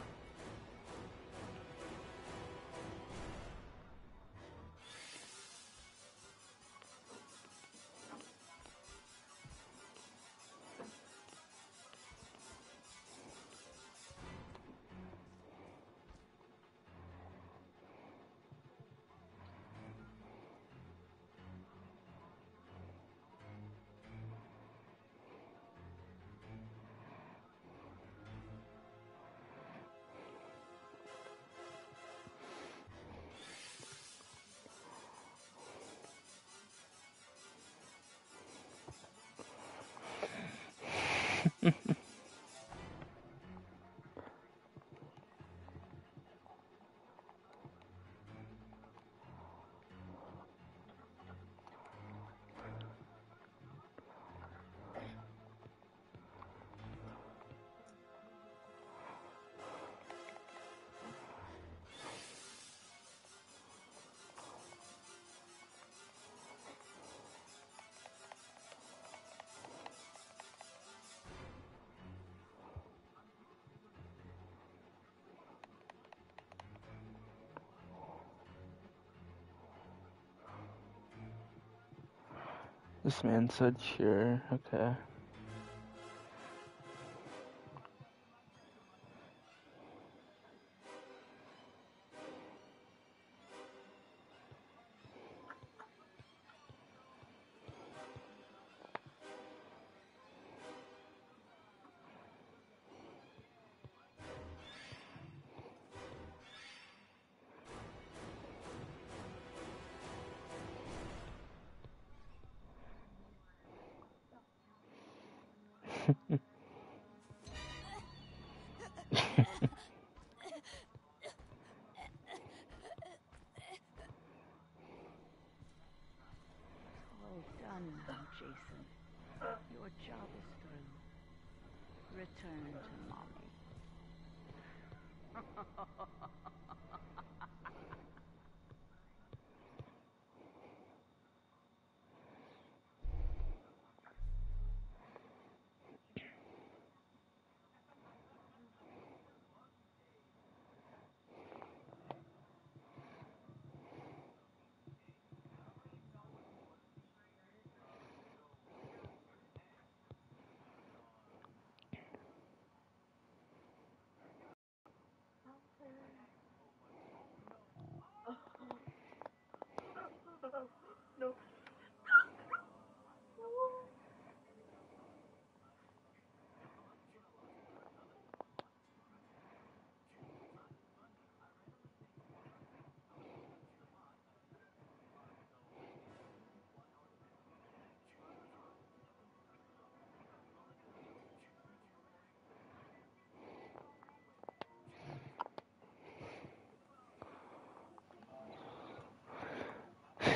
This man said sure, okay.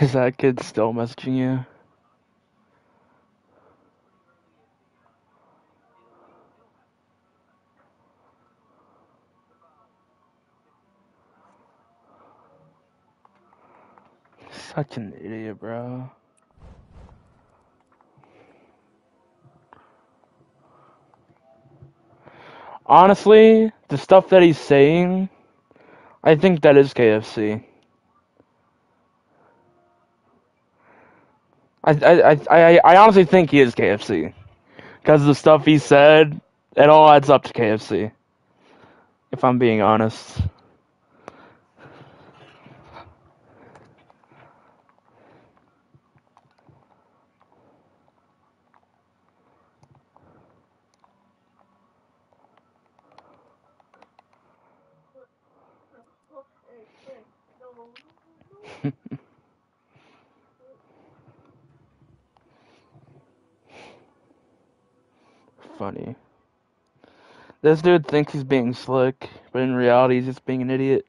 Is that kid still messaging you? Such an idiot, bro. Honestly, the stuff that he's saying, I think that is KFC. I honestly think he is KFC. Because of the stuff he said, it all adds up to KFC. If I'm being honest. Funny. This dude thinks he's being slick, but in reality he's just being an idiot.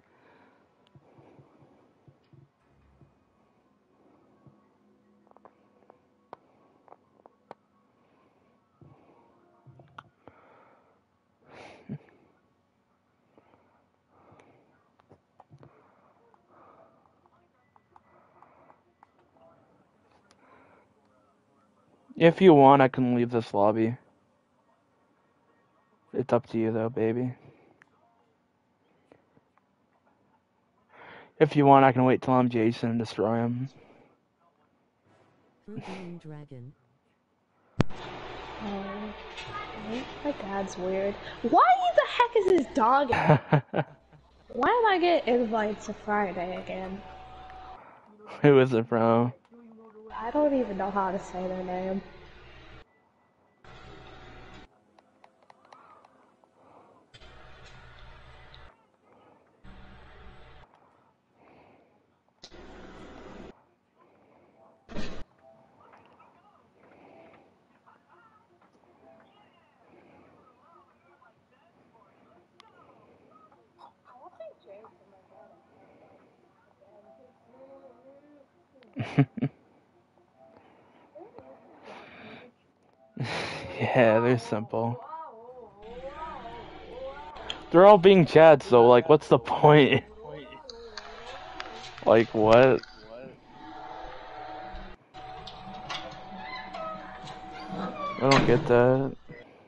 If you want, I can leave this lobby. It's up to you though, baby. If you want, I can wait till I'm Jason and destroy him. Green dragon. Oh, my dad's weird. Why the heck is his dog? Why am I getting invites to Friday again? Who is it from? I don't even know how to say their name. Yeah, they're simple. They're all being Chads, so like, what's the point? Like, what? I don't get that.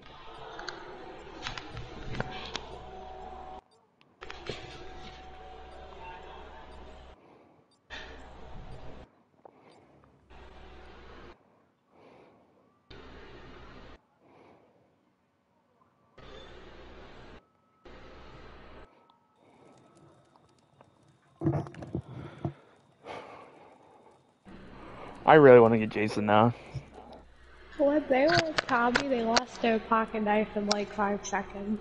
I really want to get Jason now. When they were with Tommy, they lost their pocket knife in like 5 seconds.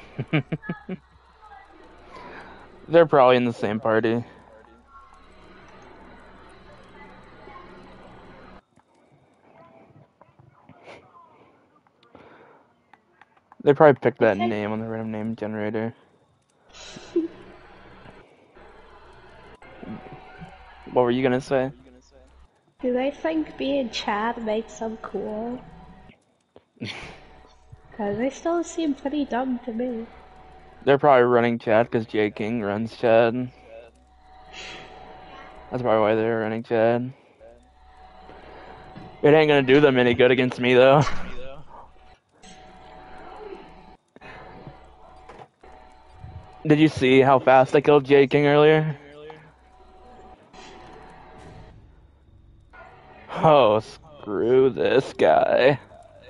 They're probably in the same party. They probably picked that name on the random name generator. What were you gonna say? Do they think being Chad makes them cool? Cause they still seem pretty dumb to me. They're probably running Chad because Jay King runs Chad. That's probably why they're running Chad. It ain't gonna do them any good against me though. Did you see how fast I killed Jay King earlier? Oh, screw this guy.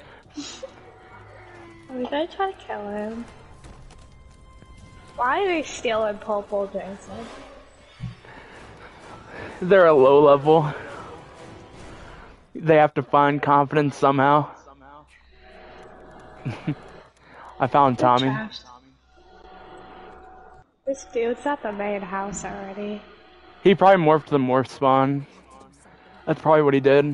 Are we gonna try to kill him? Why are they stealing Purple Jason? They're a low level. They have to find confidence somehow. I found Tommy. This dude's at the main house already. He probably morphed to the morph spawn. That's probably what he did.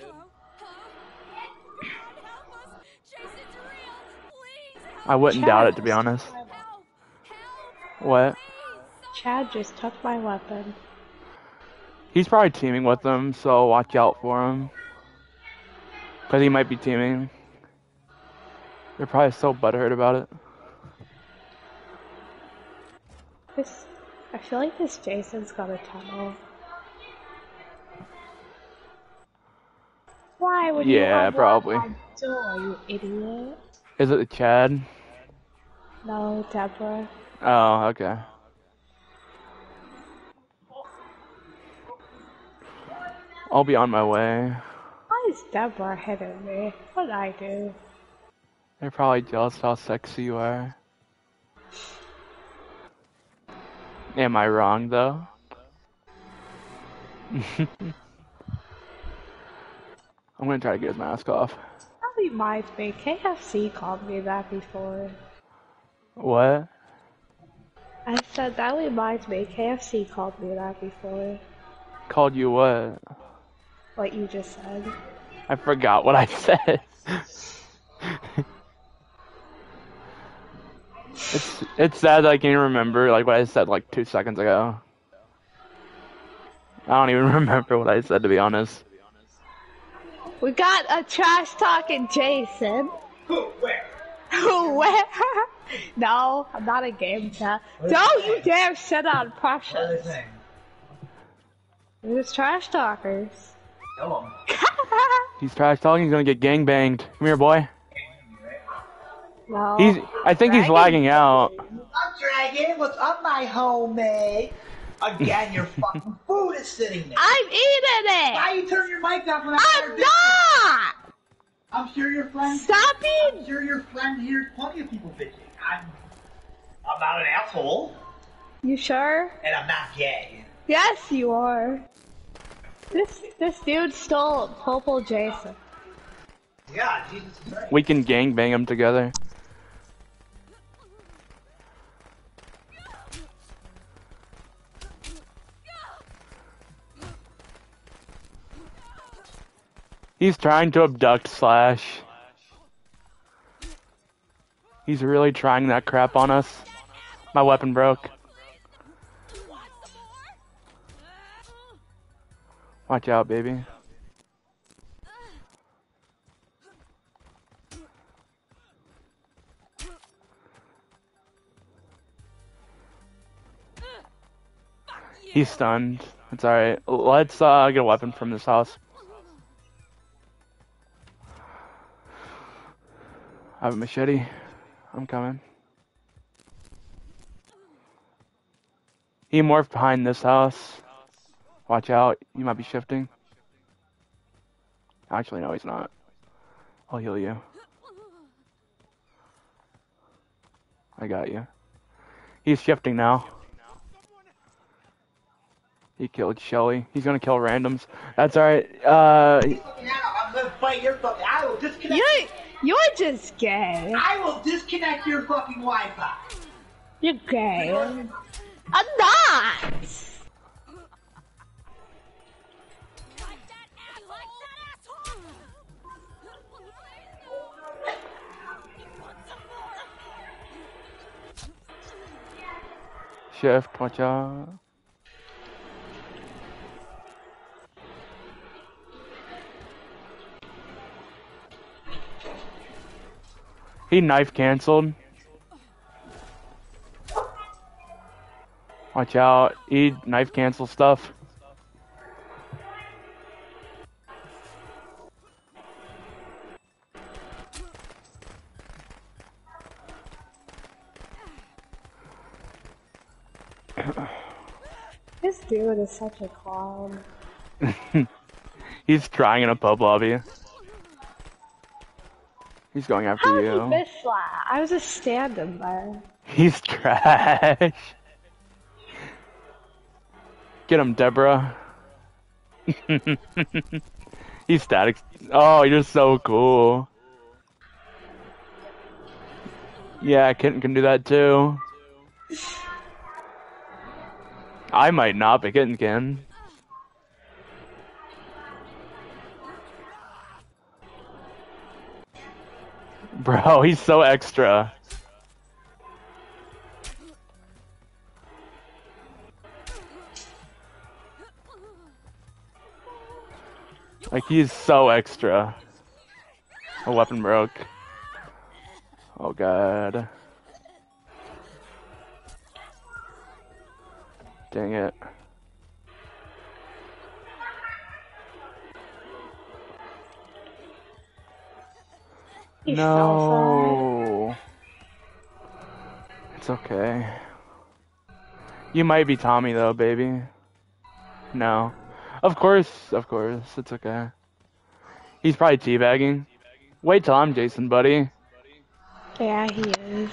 I wouldn't doubt it, to be honest. What? Chad just took my weapon. He's probably teaming with them, so watch out for him. Because he might be teaming. They're probably so butthurt about it. I feel like this Jason's got a tunnel. Why would you Yeah, unlock probably. my door, you idiot? Is it Chad? No, Deborah. Oh, okay. I'll be on my way. Why is Deborah hitting me? What'd I do? They're probably jealous how sexy you are. Am I wrong, though? I'm gonna try to get his mask off. That reminds me, KFC called me that before. What? I said, that reminds me, KFC called me that before. Called you what? What you just said. I forgot what I said. It's sad that I can't even remember like what I said like 2 seconds ago. I don't even remember what I said, to be honest. We got a trash talking Jason. Who? Where? Who? Where? No, I'm not a game chat. Don't you dare shit on What are they Precious. saying? They're just trash talkers. Tell them. He's trash talking. He's gonna get gangbanged. Come here, boy. No. I think he's Dragon. lagging out. I'm Dragon. What's up, my homie? Again, your fucking food is sitting there. I'm eating it! Why you turn your mic off when I'm not! I'm sure your friends. Stop I'm it! sure your friend hears plenty of people bitching. I'm not an asshole, You sure? and I'm not gay. Yes, you are. This dude stole Popo Jason. Yeah, Jesus is right. We can gangbang him together. He's trying to abduct Slash. He's really trying that crap on us. My weapon broke. Watch out, baby. He's stunned. It's alright. Let's get a weapon from this house. I have a machete. I'm coming. He morphed behind this house. Watch out. You might be shifting. Actually, no, he's not. I'll heal you. I got you. He's shifting now. He killed Shelly. He's gonna kill randoms. That's alright. I'm gonna fight your fucking. I will disconnect. You're just gay. I will disconnect your fucking Wi-Fi. You're gay. I'm not! Shift, watch out. He knife canceled. Watch out. He knife cancel stuff. This dude is such a clown. He's crying in a pub lobby. He's going after How you. did he miss that? I was just standing there. He's trash. Get him, Deborah. He's static. Oh, you're so cool. Yeah, Kitten can do that too. I might not, but Kitten can. Bro, he's so extra. Like, he's so extra. A weapon broke. Oh, God. Dang it. He fell for it. No. It's okay. You might be Tommy, though, baby. No. Of course, it's okay. He's probably teabagging. Wait till I'm Jason, buddy. Yeah, he is.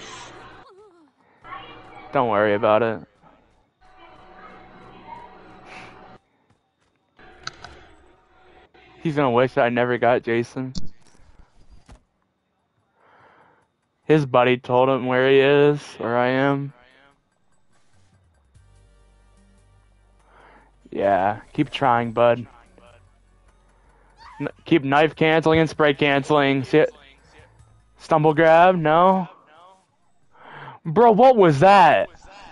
Don't worry about it. He's gonna wish I never got Jason. His buddy told him where he is, where I am. Yeah, keep trying, bud. Keep knife canceling and spray canceling. See it? Stumble grab? No? Bro, what was that?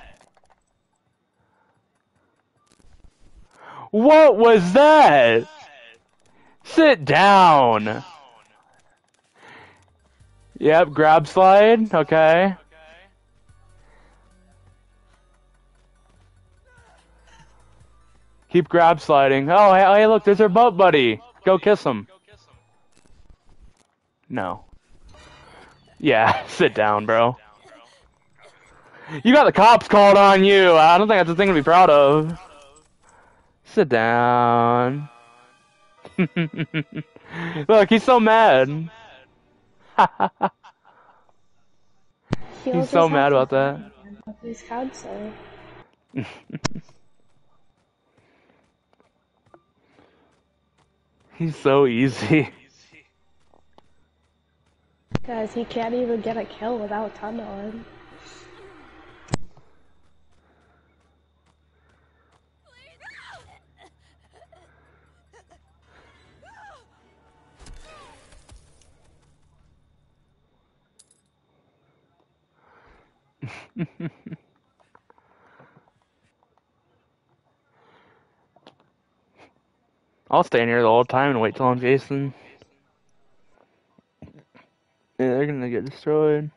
What was that? Sit down. Yep, grab slide. Okay. Keep grab sliding. Oh, hey, look, there's our boat buddy. Go kiss him. No. Yeah, sit down, bro. You got the cops called on you. I don't think that's a thing to be proud of. Sit down. Look, he's so mad. He's so mad about that. He's cancer. He's so easy. Guys, he can't even get a kill without tunneling. I'll stay in here the whole time and wait till I'm Jason. Yeah, they're gonna get destroyed.